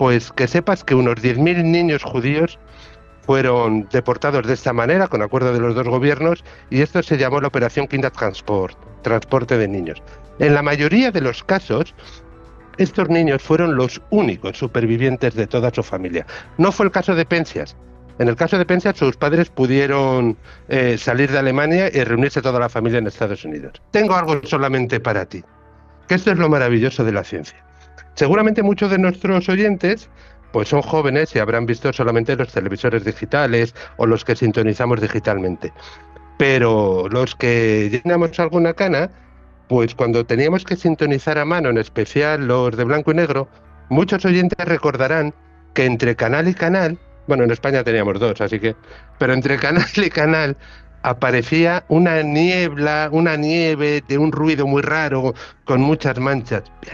pues que sepas que unos 10.000 niños judíos fueron deportados de esta manera, con acuerdo de los dos gobiernos, y esto se llamó la Operación Kindertransport, transporte de niños. En la mayoría de los casos, estos niños fueron los únicos supervivientes de toda su familia. No fue el caso de Penzias. En el caso de Penzias, sus padres pudieron salir de Alemania y reunirse toda la familia en Estados Unidos. Tengo algo solamente para ti, que esto es lo maravilloso de la ciencia. Seguramente muchos de nuestros oyentes pues son jóvenes y habrán visto solamente los televisores digitales o los que sintonizamos digitalmente. Pero los que llenamos alguna cana, pues cuando teníamos que sintonizar a mano, en especial los de blanco y negro, muchos oyentes recordarán que entre canal y canal, bueno, en España teníamos dos, así que, pero entre canal y canal aparecía una niebla, una nieve de un ruido muy raro, con muchas manchas. Bien.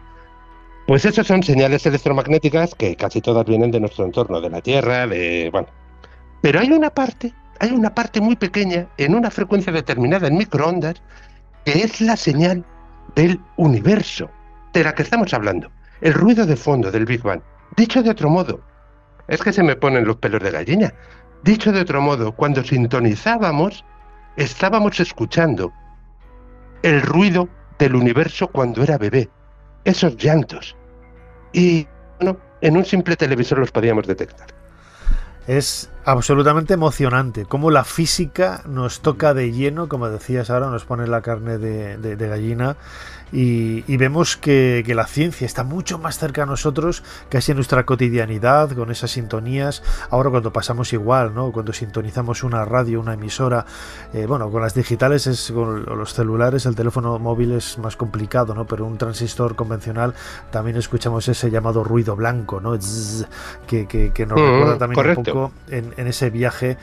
Pues esas son señales electromagnéticas que casi todas vienen de nuestro entorno, de la Tierra, bueno. Pero hay una parte muy pequeña, en una frecuencia determinada, en microondas, que es la señal del universo, de la que estamos hablando, el ruido de fondo del Big Bang. Dicho de otro modo, es que se me ponen los pelos de gallina. Dicho de otro modo, cuando sintonizábamos, estábamos escuchando el ruido del universo cuando era bebé, esos llantos. Y bueno, en un simple televisor los podíamos detectar. Es absolutamente emocionante cómo la física nos toca de lleno, como decías ahora, nos pone la carne de gallina y vemos que la ciencia está mucho más cerca a nosotros, casi en nuestra cotidianidad, con esas sintonías. Ahora cuando pasamos igual, ¿no? Cuando sintonizamos una radio, una emisora, bueno, con las digitales, con los celulares, el teléfono móvil es más complicado, ¿no? Pero un transistor convencional también escuchamos ese llamado ruido blanco, ¿no? Zzz, que nos recuerda también correcto. Un poco en ese viaje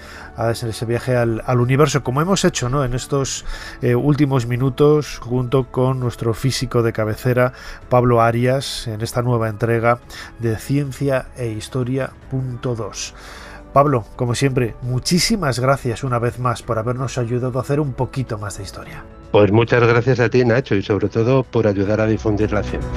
al universo, como hemos hecho, ¿no? En estos últimos minutos, junto con nuestro físico de cabecera, Pablo Arias, en esta nueva entrega de Ciencia e Historia.2. Pablo, como siempre, muchísimas gracias una vez más por habernos ayudado a hacer un poquito más de historia. Pues muchas gracias a ti, Nacho, y sobre todo por ayudar a difundir la ciencia.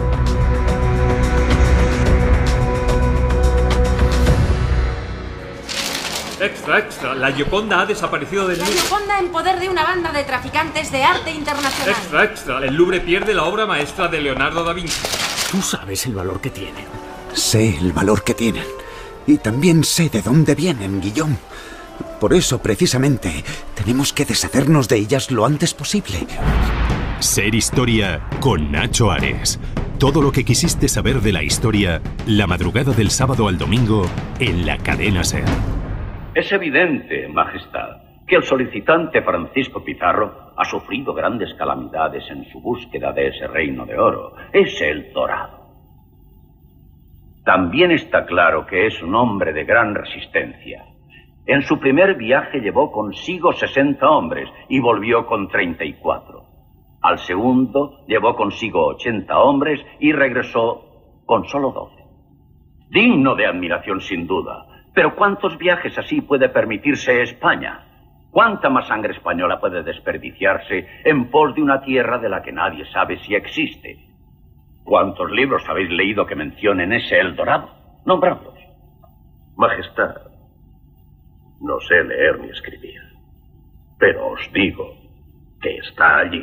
Extra, extra. La Gioconda ha desaparecido del Louvre. La Gioconda en poder de una banda de traficantes de arte internacional. Extra, extra. El Louvre pierde la obra maestra de Leonardo da Vinci. Tú sabes el valor que tienen. Sé el valor que tienen. Y también sé de dónde vienen, Guillaume. Por eso, precisamente, tenemos que deshacernos de ellas lo antes posible. Ser Historia con Nacho Ares. Todo lo que quisiste saber de la historia, la madrugada del sábado al domingo, en la cadena SER. Es evidente, Majestad, que el solicitante Francisco Pizarro ha sufrido grandes calamidades en su búsqueda de ese reino de oro, ese El Dorado. También está claro que es un hombre de gran resistencia. En su primer viaje llevó consigo 60 hombres y volvió con 34. Al segundo llevó consigo 80 hombres y regresó con solo 12. Digno de admiración sin duda. Pero ¿cuántos viajes así puede permitirse España? ¿Cuánta más sangre española puede desperdiciarse en pos de una tierra de la que nadie sabe si existe? ¿Cuántos libros habéis leído que mencionen ese El Dorado? Nombradlos. Majestad, no sé leer ni escribir, pero os digo que está allí.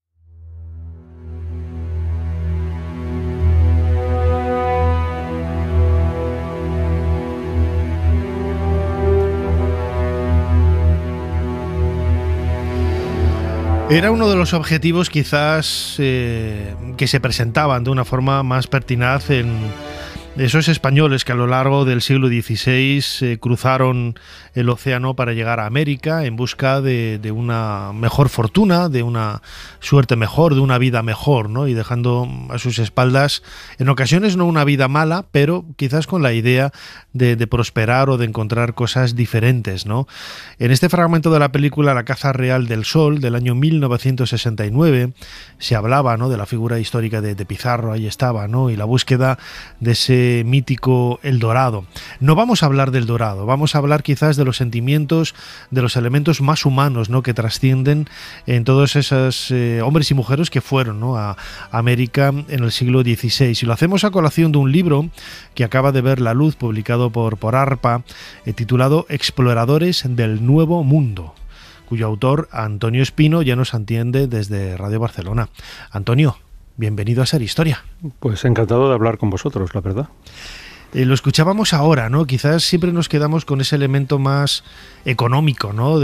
Era uno de los objetivos quizás que se presentaban de una forma más pertinaz en esos españoles que a lo largo del siglo XVI cruzaron el océano para llegar a América en busca de una mejor fortuna, de una suerte mejor, de una vida mejor, ¿no? Y dejando a sus espaldas, en ocasiones no una vida mala, pero quizás con la idea de prosperar o de encontrar cosas diferentes, ¿no? En este fragmento de la película La caza real del sol, del año 1969, se hablaba, ¿no?, de la figura histórica de Pizarro, ahí estaba, ¿no?, y la búsqueda de ese ese mítico El Dorado. No vamos a hablar del Dorado, vamos a hablar quizás de los sentimientos, de los elementos más humanos, ¿no?, que trascienden en todos esos hombres y mujeres que fueron, ¿no?, a América en el siglo XVI. Y lo hacemos a colación de un libro que acaba de ver la luz, publicado por ARPA, titulado Exploradores del Nuevo Mundo, cuyo autor, Antonio Espino, ya nos atiende desde Radio Barcelona. Antonio, bienvenido a Ser Historia. Pues encantado de hablar con vosotros, la verdad. Lo escuchábamos ahora, ¿no? Quizás siempre nos quedamos con ese elemento más económico, ¿no?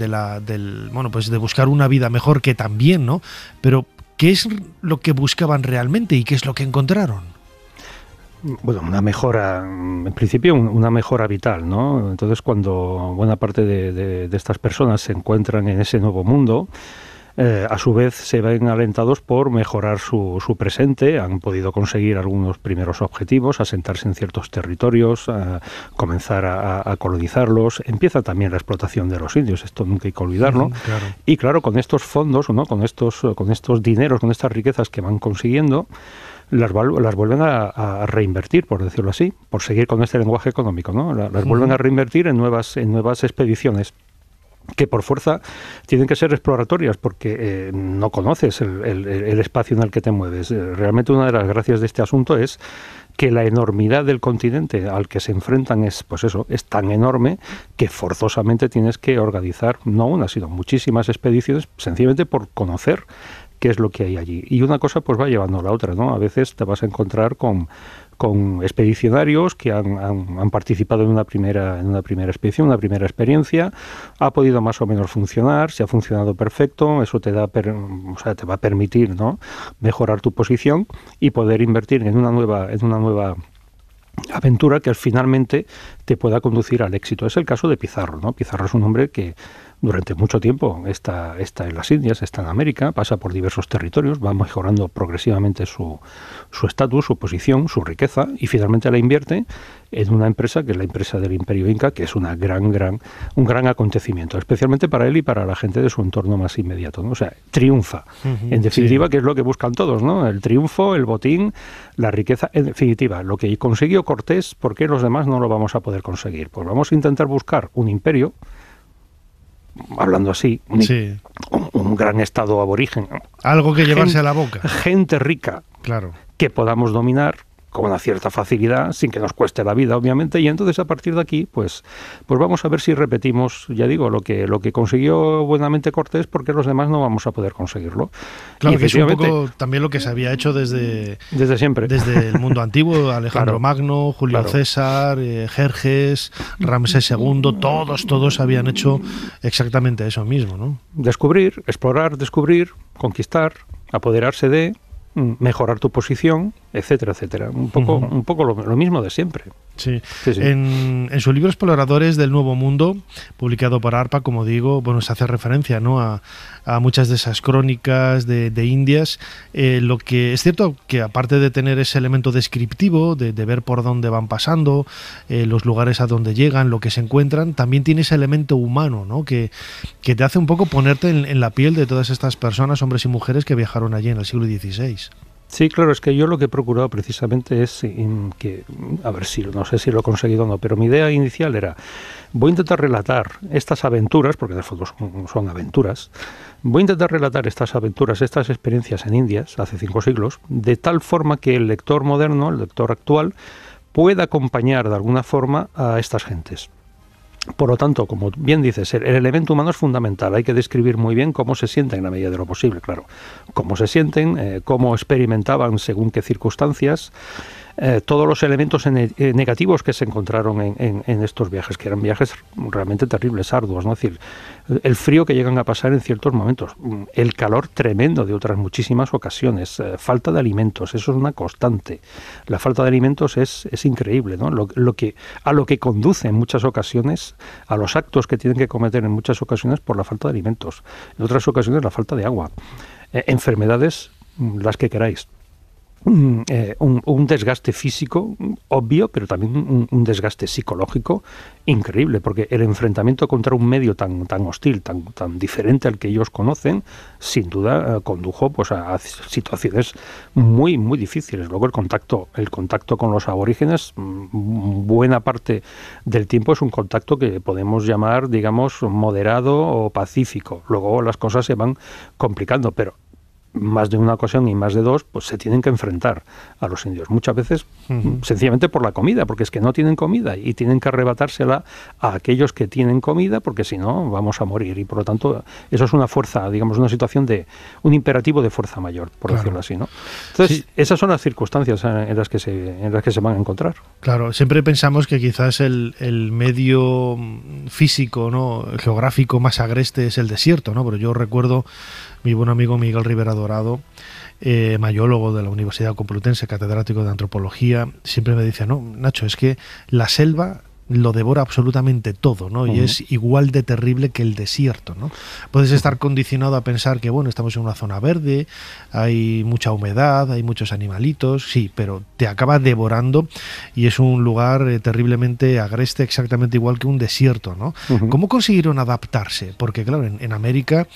De buscar una vida mejor, que también, ¿no? Pero ¿qué es lo que buscaban realmente y qué es lo que encontraron? Bueno, una mejora, en principio una mejora vital, ¿no? Entonces, cuando buena parte de estas personas se encuentran en ese nuevo mundo, a su vez se ven alentados por mejorar su presente, han podido conseguir algunos primeros objetivos, asentarse en ciertos territorios, comenzar a colonizarlos. Empieza también la explotación de los indios, esto nunca hay que olvidarlo. Claro. Y claro, con estos fondos, ¿no?, con estos dineros, con estas riquezas que van consiguiendo, las vuelven a reinvertir, por decirlo así, por seguir con este lenguaje económico, ¿no? Las vuelven a reinvertir en nuevas expediciones, que por fuerza tienen que ser exploratorias, porque no conoces el espacio en el que te mueves. Realmente una de las gracias de este asunto es que la enormidad del continente al que se enfrentan es tan enorme que forzosamente tienes que organizar no una, sino muchísimas expediciones, sencillamente por conocer qué es lo que hay allí. Y una cosa pues va llevando a la otra, ¿no? A veces te vas a encontrar con expedicionarios que han participado en una primera expedición, una primera experiencia, ha podido más o menos funcionar, si ha funcionado perfecto, eso te va a permitir, ¿no?, mejorar tu posición y poder invertir en una nueva aventura que finalmente te pueda conducir al éxito. Es el caso de Pizarro, ¿no? Pizarro es un hombre que durante mucho tiempo está en las Indias, está en América, pasa por diversos territorios, va mejorando progresivamente su estatus, su posición, su riqueza, y finalmente la invierte en una empresa que es la empresa del Imperio Inca, que es un gran acontecimiento, especialmente para él y para la gente de su entorno más inmediato, ¿no? O sea, triunfa. En definitiva, que es lo que buscan todos, ¿no? El triunfo, el botín, la riqueza. En definitiva, lo que consiguió Cortés, ¿por qué los demás no lo vamos a poder conseguir? Pues vamos a intentar buscar un imperio, hablando así, un gran estado aborigen. Algo que llevarse a la boca. Gente rica, claro, que podamos dominar con una cierta facilidad, sin que nos cueste la vida, obviamente, y entonces a partir de aquí, pues vamos a ver si repetimos, ya digo, lo que consiguió buenamente Cortés, porque los demás no vamos a poder conseguirlo. Claro, que es un poco también lo que se había hecho desde siempre. Desde el mundo antiguo, Alejandro Magno, Julio César, Jerjes, Ramsés II, todos habían hecho exactamente eso mismo, ¿no? Descubrir, explorar, conquistar, apoderarse de, mejorar tu posición, etcétera, etcétera. Un poco lo mismo de siempre. Sí. En su libro Exploradores del Nuevo Mundo, publicado por ARPA, como digo, se hace referencia, ¿no?, a muchas de esas crónicas de Indias. Lo que es cierto que, aparte de tener ese elemento descriptivo, de ver por dónde van pasando, los lugares a donde llegan, lo que se encuentran, también tiene ese elemento humano, ¿no?, que te hace un poco ponerte en la piel de todas estas personas, hombres y mujeres, que viajaron allí en el siglo XVI. Sí, claro, es que yo lo que he procurado precisamente es no sé si lo he conseguido o no, pero mi idea inicial era, voy a intentar relatar estas aventuras, porque en el fondo son aventuras, voy a intentar relatar estas aventuras, estas experiencias en Indias, hace 5 siglos, de tal forma que el lector moderno, el lector actual, pueda acompañar de alguna forma a estas gentes. Por lo tanto, como bien dices, el elemento humano es fundamental. Hay que describir muy bien cómo se sienten en la medida de lo posible, claro. Cómo se sienten, cómo experimentaban según qué circunstancias, todos los elementos negativos que se encontraron en estos viajes, que eran viajes realmente terribles, arduos, ¿no? Es decir, el frío que llegan a pasar en ciertos momentos, el calor tremendo de otras muchísimas ocasiones, falta de alimentos, eso es una constante. La falta de alimentos es increíble, ¿no? A lo que conduce en muchas ocasiones, a los actos que tienen que cometer en muchas ocasiones por la falta de alimentos, en otras ocasiones la falta de agua, enfermedades, las que queráis. un desgaste físico obvio, pero también un desgaste psicológico increíble, porque el enfrentamiento contra un medio tan hostil, tan diferente al que ellos conocen, sin duda condujo pues a situaciones muy muy difíciles. Luego el contacto con los aborígenes, buena parte del tiempo es un contacto que podemos llamar, digamos, moderado o pacífico. Luego las cosas se van complicando, pero más de una ocasión y más de dos, pues se tienen que enfrentar a los indios. Muchas veces sencillamente por la comida, porque es que no tienen comida y tienen que arrebatársela a aquellos que tienen comida, porque si no vamos a morir. Y por lo tanto, eso es una fuerza, digamos, una situación de un imperativo de fuerza mayor, por decirlo así, ¿no? Entonces, esas son las circunstancias en las que se van a encontrar. Claro, siempre pensamos que quizás el medio físico, ¿no?, geográfico más agreste es el desierto, ¿no? Pero yo recuerdo mi buen amigo Miguel Rivera Dorado, mayólogo de la Universidad Complutense, catedrático de antropología, siempre me dice, no, Nacho, es que la selva lo devora absolutamente todo, ¿no? Y es igual de terrible que el desierto, ¿no? Puedes estar condicionado a pensar que, bueno, estamos en una zona verde, hay mucha humedad, hay muchos animalitos, sí, pero te acaba devorando y es un lugar terriblemente agreste, exactamente igual que un desierto, ¿no? ¿Cómo consiguieron adaptarse? Porque, claro, en América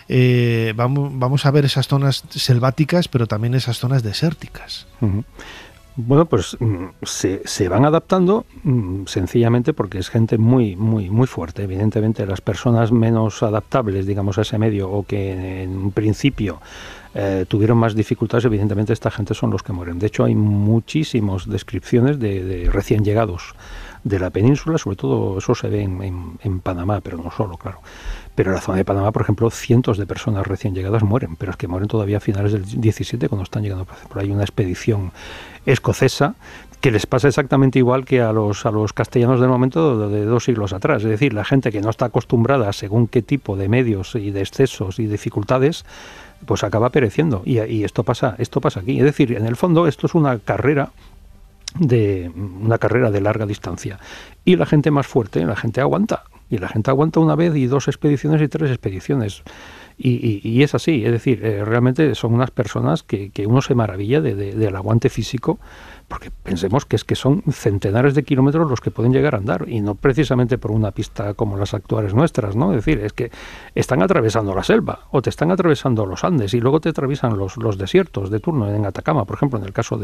vamos a ver esas zonas selváticas, pero también esas zonas desérticas. Bueno, pues se van adaptando sencillamente porque es gente muy muy muy fuerte. Evidentemente las personas menos adaptables, digamos, a ese medio, o que en un principio tuvieron más dificultades, evidentemente esta gente son los que mueren. De hecho hay muchísimas descripciones de recién llegados de la península, sobre todo eso se ve en Panamá, pero no solo, claro. Pero en la zona de Panamá, por ejemplo, cientos de personas recién llegadas mueren, pero es que mueren todavía a finales del 17 cuando están llegando. Por ejemplo, hay una expedición escocesa que les pasa exactamente igual que a los castellanos del momento de 2 siglos atrás. Es decir, la gente que no está acostumbrada a según qué tipo de medios y de excesos y dificultades, pues acaba pereciendo. Y esto pasa aquí. Es decir, en el fondo esto es una carrera de larga distancia. Y la gente más fuerte, la gente aguanta. Y la gente aguanta una vez y 2 expediciones y 3 expediciones. Y es así, es decir, realmente son unas personas que uno se maravilla del aguante físico, porque pensemos que son centenares de kilómetros los que pueden llegar a andar, y no precisamente por una pista como las actuales nuestras, ¿no? Es decir, es que están atravesando la selva, o te están atravesando los Andes, y luego te atraviesan los desiertos de turno, en Atacama, por ejemplo, en el caso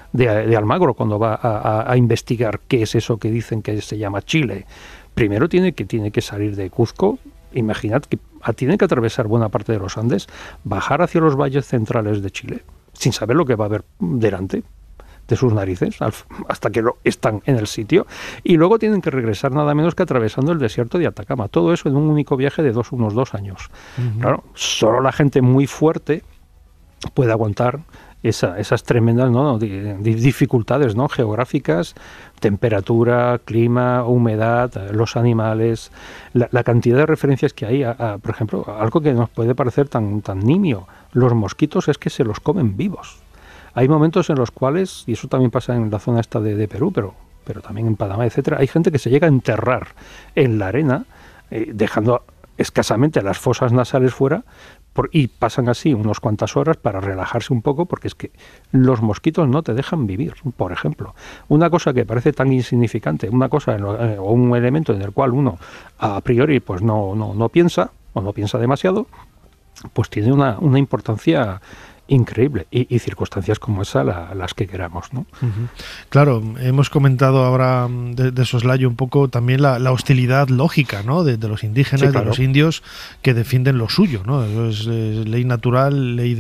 de Almagro, cuando va a investigar qué es eso que dicen que se llama Chile. Primero tiene que salir de Cuzco. Imaginad que tiene que atravesar buena parte de los Andes, bajar hacia los valles centrales de Chile, sin saber lo que va a haber delante de sus narices, hasta que están en el sitio, y luego tienen que regresar nada menos que atravesando el desierto de Atacama. Todo eso en un único viaje de unos 2 años. Claro, solo la gente muy fuerte puede aguantar esas tremendas, ¿no?, dificultades, ¿no?, geográficas, temperatura, clima, humedad, los animales, la cantidad de referencias que hay por ejemplo, algo que nos puede parecer tan nimio, los mosquitos es que se los comen vivos. Hay momentos en los cuales, y eso también pasa en la zona esta de Perú, pero también en Panamá, etcétera, hay gente que se llega a enterrar en la arena, dejando escasamente las fosas nasales fuera, y pasan así unas cuantas horas para relajarse un poco, porque es que los mosquitos no te dejan vivir, por ejemplo. Una cosa que parece tan insignificante, una cosa o un elemento en el cual uno a priori pues no piensa, o no piensa demasiado, pues tiene una importancia increíble, y circunstancias como esa las que queramos, ¿no? Claro, hemos comentado ahora de soslayo un poco también la hostilidad lógica, ¿no?, de los indígenas, sí, claro, de los indios que defienden lo suyo, ¿no? Eso es ley natural, ley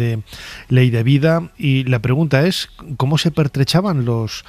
de vida, y la pregunta es ¿cómo se pertrechaban los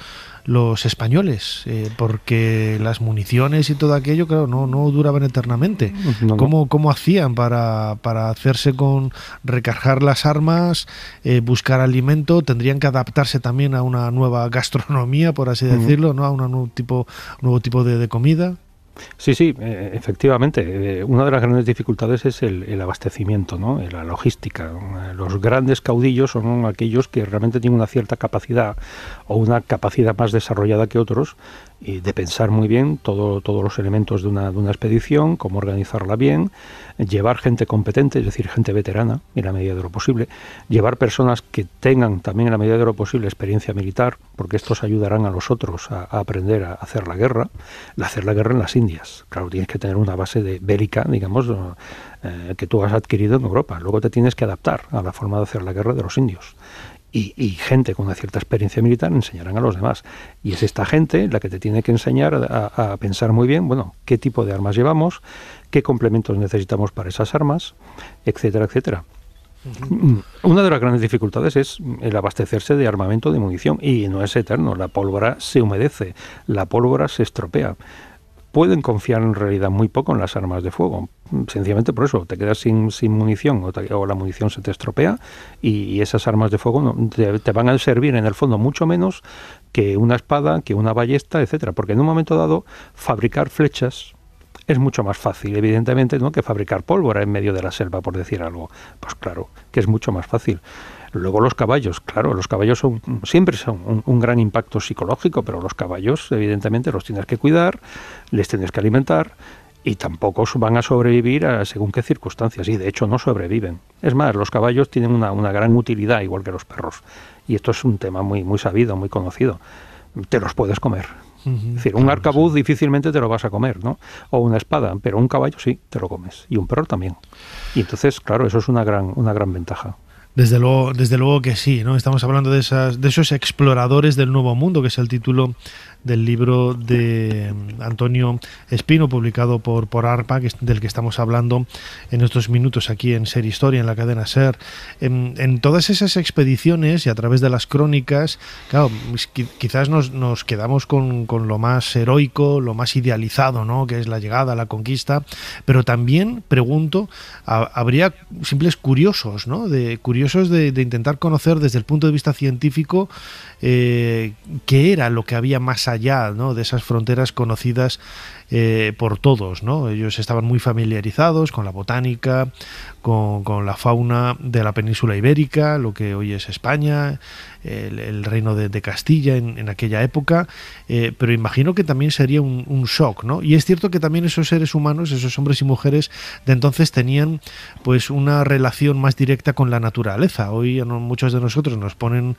españoles? Porque las municiones y todo aquello, claro, no duraban eternamente. ¿Cómo hacían para hacerse con recargar las armas, buscar alimento? Tendrían que adaptarse también a una nueva gastronomía, por así decirlo, ¿no?, a un nuevo tipo de comida. Sí, efectivamente. Una de las grandes dificultades es el abastecimiento, ¿no?, la logística. Los grandes caudillos son aquellos que realmente tienen una cierta capacidad, o una capacidad más desarrollada que otros, y de pensar muy bien todos los elementos de una expedición, cómo organizarla bien, llevar gente competente, es decir, gente veterana, en la medida de lo posible, llevar personas que tengan también en la medida de lo posible experiencia militar, porque estos ayudarán a los otros a aprender a hacer la guerra en las Indias. Claro, tienes que tener una base bélica, digamos, que tú has adquirido en Europa. Luego te tienes que adaptar a la forma de hacer la guerra de los indios. Y gente con una cierta experiencia militar enseñarán a los demás. Y es esta gente la que te tiene que enseñar a pensar muy bien, bueno, qué tipo de armas llevamos, qué complementos necesitamos para esas armas, etcétera, etcétera. Una de las grandes dificultades es el abastecerse de armamento, de munición, y no es eterno. La pólvora se humedece, la pólvora se estropea. Pueden confiar en realidad muy poco en las armas de fuego, sencillamente por eso, te quedas sin munición o la munición se te estropea y esas armas de fuego te van a servir en el fondo mucho menos que una espada, que una ballesta, etcétera, porque en un momento dado fabricar flechas es mucho más fácil, evidentemente, ¿no?, que fabricar pólvora en medio de la selva, por decir algo. Pues claro, que es mucho más fácil. Luego los caballos, claro, los caballos siempre son un gran impacto psicológico, pero los caballos, evidentemente, los tienes que cuidar, les tienes que alimentar y tampoco van a sobrevivir según qué circunstancias, y de hecho no sobreviven. Es más, los caballos tienen una gran utilidad, igual que los perros, y esto es un tema muy, muy sabido, muy conocido. Te los puedes comer. Es decir, un arcabuz difícilmente te lo vas a comer, ¿no? O una espada, pero un caballo sí, te lo comes. Y un perro también. Y entonces, claro, eso es una gran ventaja. Desde luego que sí, ¿no? Estamos hablando de esos exploradores del Nuevo Mundo, que es el título del libro de Antonio Espino, publicado por ARPA, del que estamos hablando en estos minutos aquí en Ser Historia, en la cadena SER. En todas esas expediciones y a través de las crónicas, claro, quizás nos quedamos con lo más heroico, lo más idealizado, ¿no?, que es la llegada, la conquista, pero también, pregunto, habría simples curiosos, ¿no?, curiosos de intentar conocer desde el punto de vista científico qué era lo que había más allá, ¿no?, de esas fronteras conocidas por todos, ¿no? Ellos estaban muy familiarizados con la botánica, con la fauna de la península ibérica, lo que hoy es España, el reino de Castilla en aquella época, pero imagino que también sería un shock, ¿no? Y es cierto que también esos seres humanos, esos hombres y mujeres de entonces tenían pues una relación más directa con la naturaleza. Hoy muchos de nosotros nos ponen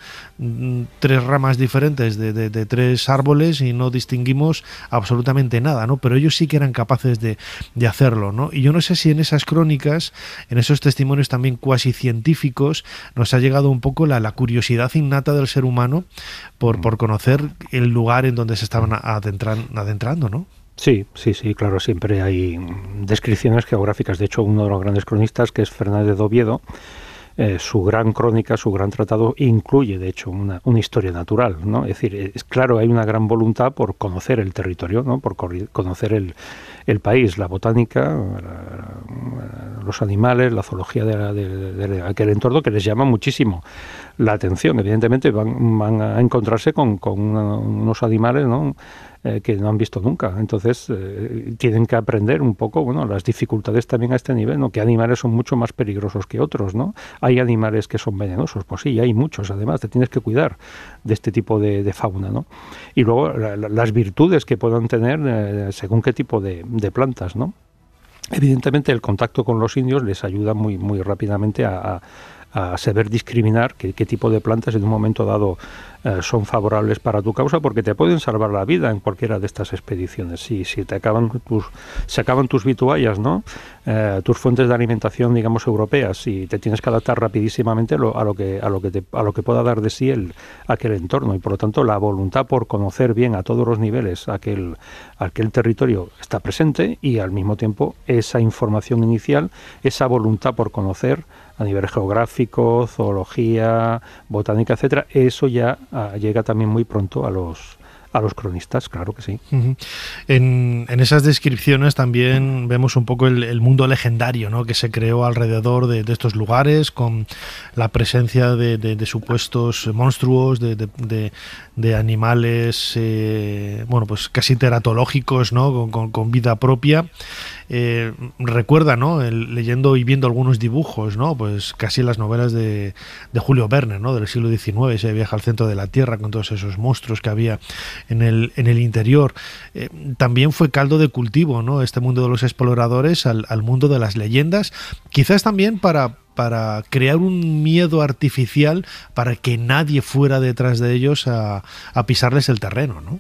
tres ramas diferentes de tres árboles y no distinguimos absolutamente nada, ¿no? Pero ellos sí que eran capaces de hacerlo, ¿no? Y yo no sé si en esas crónicas, en esos testimonios también cuasi científicos, nos ha llegado un poco la curiosidad innata del ser humano por conocer el lugar en donde se estaban adentrando, ¿no? Sí, claro, siempre hay descripciones geográficas. De hecho, uno de los grandes cronistas, que es Fernández de Oviedo, su gran crónica, su gran tratado, incluye, de hecho, una historia natural, ¿no? Es decir, claro, hay una gran voluntad por conocer el territorio, ¿no?, por conocer el país, la botánica, los animales, la zoología de aquel entorno, que les llama muchísimo la atención. Evidentemente van a encontrarse con unos animales, ¿no?, que no han visto nunca. Entonces tienen que aprender un poco, bueno, las dificultades también a este nivel, ¿no? Que animales son mucho más peligrosos que otros, ¿no? Hay animales que son venenosos, pues sí, hay muchos, además, te tienes que cuidar de este tipo de fauna, ¿no? Y luego las virtudes que puedan tener según qué tipo de plantas, ¿no? Evidentemente el contacto con los indios les ayuda muy, muy rápidamente a saber discriminar qué tipo de plantas en un momento dado son favorables para tu causa, porque te pueden salvar la vida en cualquiera de estas expediciones. Si se acaban tus vituallas, ¿no?, tus fuentes de alimentación, digamos, europeas, y te tienes que adaptar rapidísimamente a lo que pueda dar de sí aquel entorno, y por lo tanto la voluntad por conocer bien a todos los niveles aquel territorio está presente, y al mismo tiempo esa información inicial, esa voluntad por conocer a nivel geográfico, zoología, botánica, etcétera, eso ya llega también muy pronto a los cronistas, claro que sí. En esas descripciones también vemos un poco el mundo legendario, ¿no?, que se creó alrededor de estos lugares, con la presencia de supuestos monstruos, de animales, bueno, pues casi teratológicos, ¿no?, con vida propia. recuerda, ¿no? Leyendo y viendo algunos dibujos, ¿no? Pues casi las novelas de Julio Verne, ¿no? Del siglo XIX, ese viaje al centro de la Tierra con todos esos monstruos que había en el interior. También fue caldo de cultivo, ¿no? Este mundo de los exploradores al mundo de las leyendas, quizás también para crear un miedo artificial para que nadie fuera detrás de ellos a pisarles el terreno, ¿no?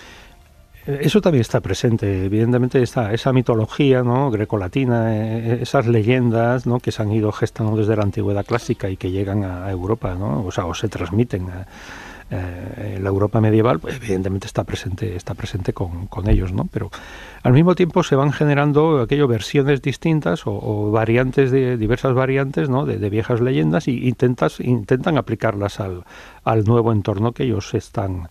Eso también está presente, evidentemente esa mitología, ¿no? Grecolatina, esas leyendas, ¿no? Que se han ido gestando desde la antigüedad clásica y que llegan a Europa, ¿no? O se transmiten en la Europa medieval, pues evidentemente está presente con ellos, ¿no? Pero al mismo tiempo se van generando versiones distintas o variantes, diversas variantes, ¿no? de viejas leyendas, y intentan aplicarlas al nuevo entorno que ellos están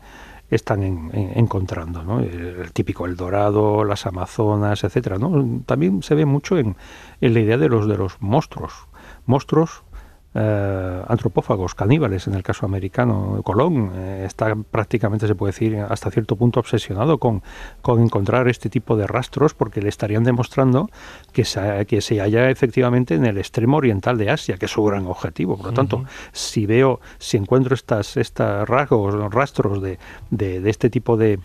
encontrando, ¿no? El típico El Dorado, las Amazonas, etcétera, ¿no? También se ve mucho en la idea de los monstruos antropófagos, caníbales, en el caso americano. Colón está prácticamente, se puede decir, hasta cierto punto obsesionado con encontrar este tipo de rastros, porque le estarían demostrando que se halla efectivamente en el extremo oriental de Asia, que es su gran objetivo. Por lo tanto, si encuentro estos rastros de este tipo de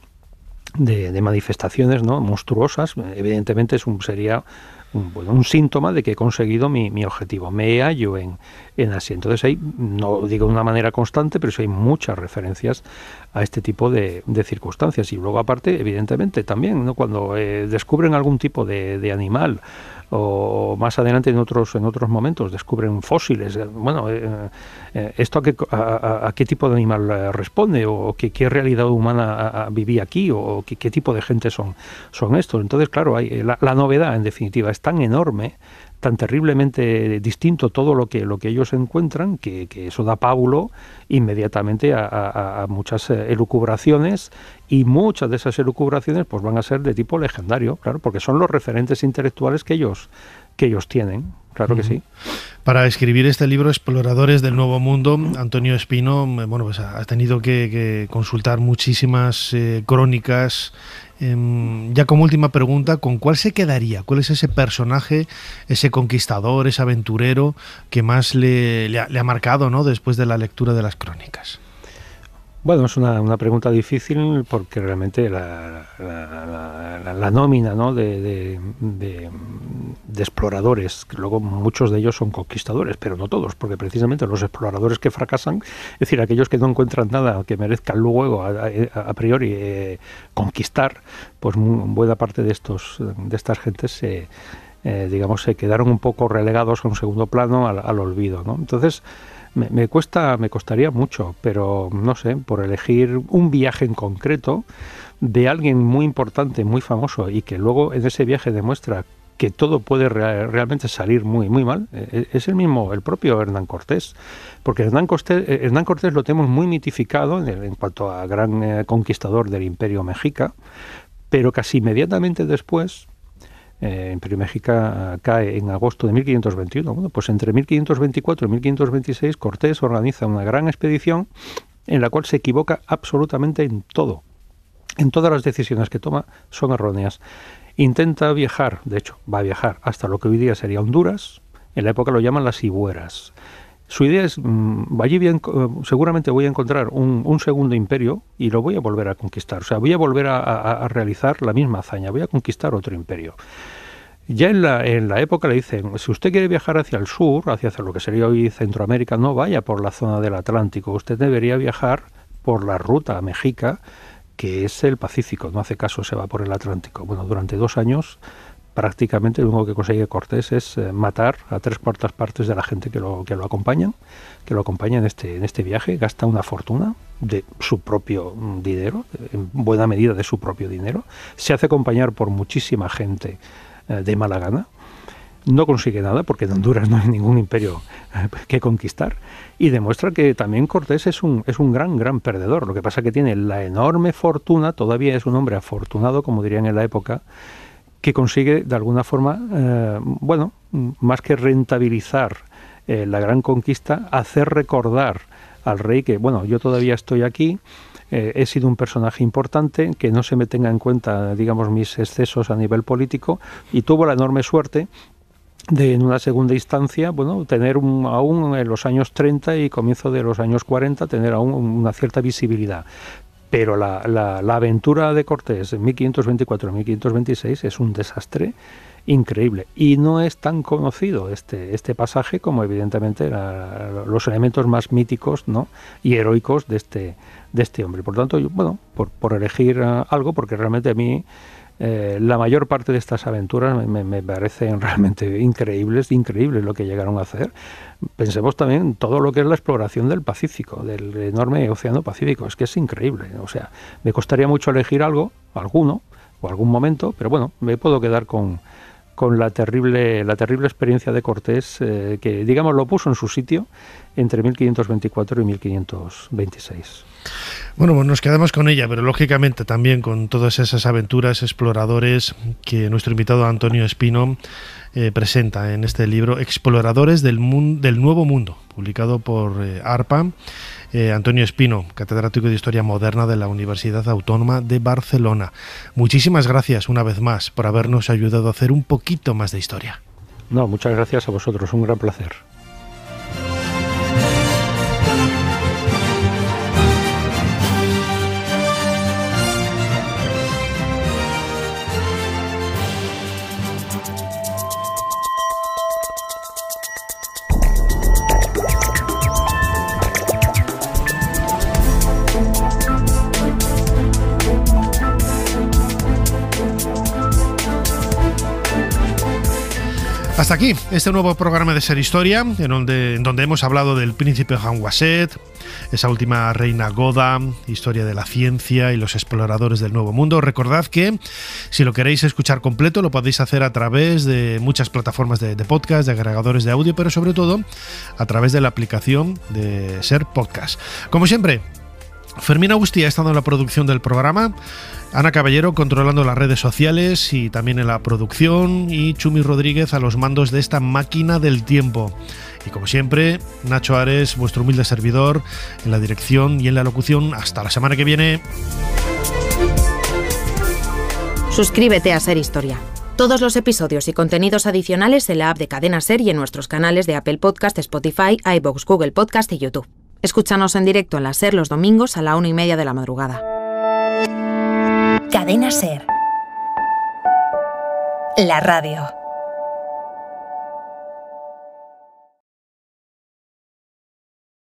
manifestaciones, ¿no? Monstruosas, evidentemente sería un síntoma de que he conseguido mi objetivo. Me hallo en Asia. Entonces ahí, no digo de una manera constante, pero sí hay muchas referencias a este tipo de circunstancias. Y luego, aparte, evidentemente también, ¿no? Cuando descubren algún tipo de animal, o más adelante en otros momentos descubren fósiles, bueno, ¿esto a qué tipo de animal responde? ¿O qué realidad humana vivía aquí? ¿O qué tipo de gente son estos? Entonces, claro, la novedad, en definitiva, es tan enorme, tan terriblemente distinto todo lo que ellos encuentran, que eso da pábulo inmediatamente a muchas elucubraciones, y muchas de esas elucubraciones pues van a ser de tipo legendario, claro, porque son los referentes intelectuales que ellos tienen, claro que sí. Para escribir este libro, Exploradores del Nuevo Mundo, Antonio Espino, bueno, pues ha tenido que consultar muchísimas crónicas. Ya como última pregunta, ¿con cuál se quedaría? ¿Cuál es ese personaje, ese conquistador, ese aventurero que más le ha marcado, ¿no? Después de la lectura de las crónicas? Bueno, es una pregunta difícil, porque realmente la nómina, ¿no? de exploradores, que luego muchos de ellos son conquistadores, pero no todos, porque precisamente los exploradores que fracasan, es decir, aquellos que no encuentran nada que merezcan luego a priori conquistar, pues buena parte de estas gentes se quedaron un poco relegados a un segundo plano, al olvido, ¿no? Entonces me costaría mucho, pero no sé, por elegir un viaje en concreto de alguien muy importante, muy famoso, y que luego en ese viaje demuestra que todo puede realmente salir muy, muy mal, es el propio Hernán Cortés. Porque Hernán Cortés lo tenemos muy mitificado en cuanto a gran conquistador del Imperio Mexica, pero casi inmediatamente después, Imperio Mexica cae en agosto de 1521. Bueno, pues entre 1524 y 1526 Cortés organiza una gran expedición en la cual se equivoca absolutamente en todo. En todas las decisiones que toma son erróneas. Intenta viajar, de hecho, va a viajar hasta lo que hoy día sería Honduras. En la época lo llaman las Hibueras. Su idea es, allí seguramente voy a encontrar un segundo imperio y lo voy a volver a conquistar. O sea, voy a volver a realizar la misma hazaña, voy a conquistar otro imperio. Ya en la época le dicen, si usted quiere viajar hacia el sur, hacia lo que sería hoy Centroamérica, no vaya por la zona del Atlántico, usted debería viajar por la ruta mexica, que es el Pacífico, no hace caso, se va por el Atlántico. Bueno, durante 2 años prácticamente lo único que consigue Cortés es matar a 3/4 partes de la gente que lo acompaña en este viaje. Gasta una fortuna de su propio dinero, en buena medida de su propio dinero. Se hace acompañar por muchísima gente de mala gana. No consigue nada, porque en Honduras no hay ningún imperio que conquistar, y demuestra que también Cortés es un gran perdedor. Lo que pasa es que tiene la enorme fortuna, todavía es un hombre afortunado, como dirían en la época, que consigue de alguna forma, más que rentabilizar la gran conquista, hacer recordar al rey que, bueno, yo todavía estoy aquí, he sido un personaje importante, que no se me tenga en cuenta, digamos, mis excesos a nivel político, y tuvo la enorme suerte de, en una segunda instancia, bueno, tener aún en los años 30 y comienzo de los años 40, tener aún una cierta visibilidad. Pero la aventura de Cortés en 1524-1526 es un desastre increíble, y no es tan conocido este pasaje como evidentemente los elementos más míticos, ¿no?, y heroicos de este hombre. Por tanto, yo, bueno, por elegir algo, porque realmente a mí la mayor parte de estas aventuras me parecen realmente increíbles lo que llegaron a hacer. Pensemos también en todo lo que es la exploración del Pacífico, del enorme océano Pacífico. Es que es increíble. O sea, me costaría mucho elegir alguno o algún momento, pero bueno, me puedo quedar con la terrible experiencia de Cortés, que, digamos, lo puso en su sitio entre 1524 y 1526. Bueno, pues nos quedamos con ella, pero lógicamente también con todas esas aventuras, exploradores que nuestro invitado Antonio Espino presenta en este libro, Exploradores del Nuevo Mundo, publicado por ARPA. Antonio Espino, catedrático de Historia Moderna de la Universidad Autónoma de Barcelona. Muchísimas gracias una vez más por habernos ayudado a hacer un poquito más de historia. No, muchas gracias a vosotros, un gran placer. Hasta aquí este nuevo programa de Ser Historia, en donde hemos hablado del príncipe Hamwaset, esa última reina goda, historia de la ciencia y los exploradores del Nuevo Mundo. Recordad que si lo queréis escuchar completo lo podéis hacer a través de muchas plataformas de podcast, de agregadores de audio, pero sobre todo a través de la aplicación de Ser Podcast. Como siempre, Fermín Agustí ha estado en la producción del programa, Ana Caballero controlando las redes sociales y también en la producción, y Chumi Rodríguez a los mandos de esta máquina del tiempo. Y como siempre, Nacho Ares, vuestro humilde servidor, en la dirección y en la locución. Hasta la semana que viene. Suscríbete a Ser Historia. Todos los episodios y contenidos adicionales en la app de Cadena Ser y en nuestros canales de Apple Podcast, Spotify, iVoox, Google Podcast y YouTube. Escúchanos en directo en la Ser los domingos a la 1:30 de la madrugada. Cadena Ser. La radio.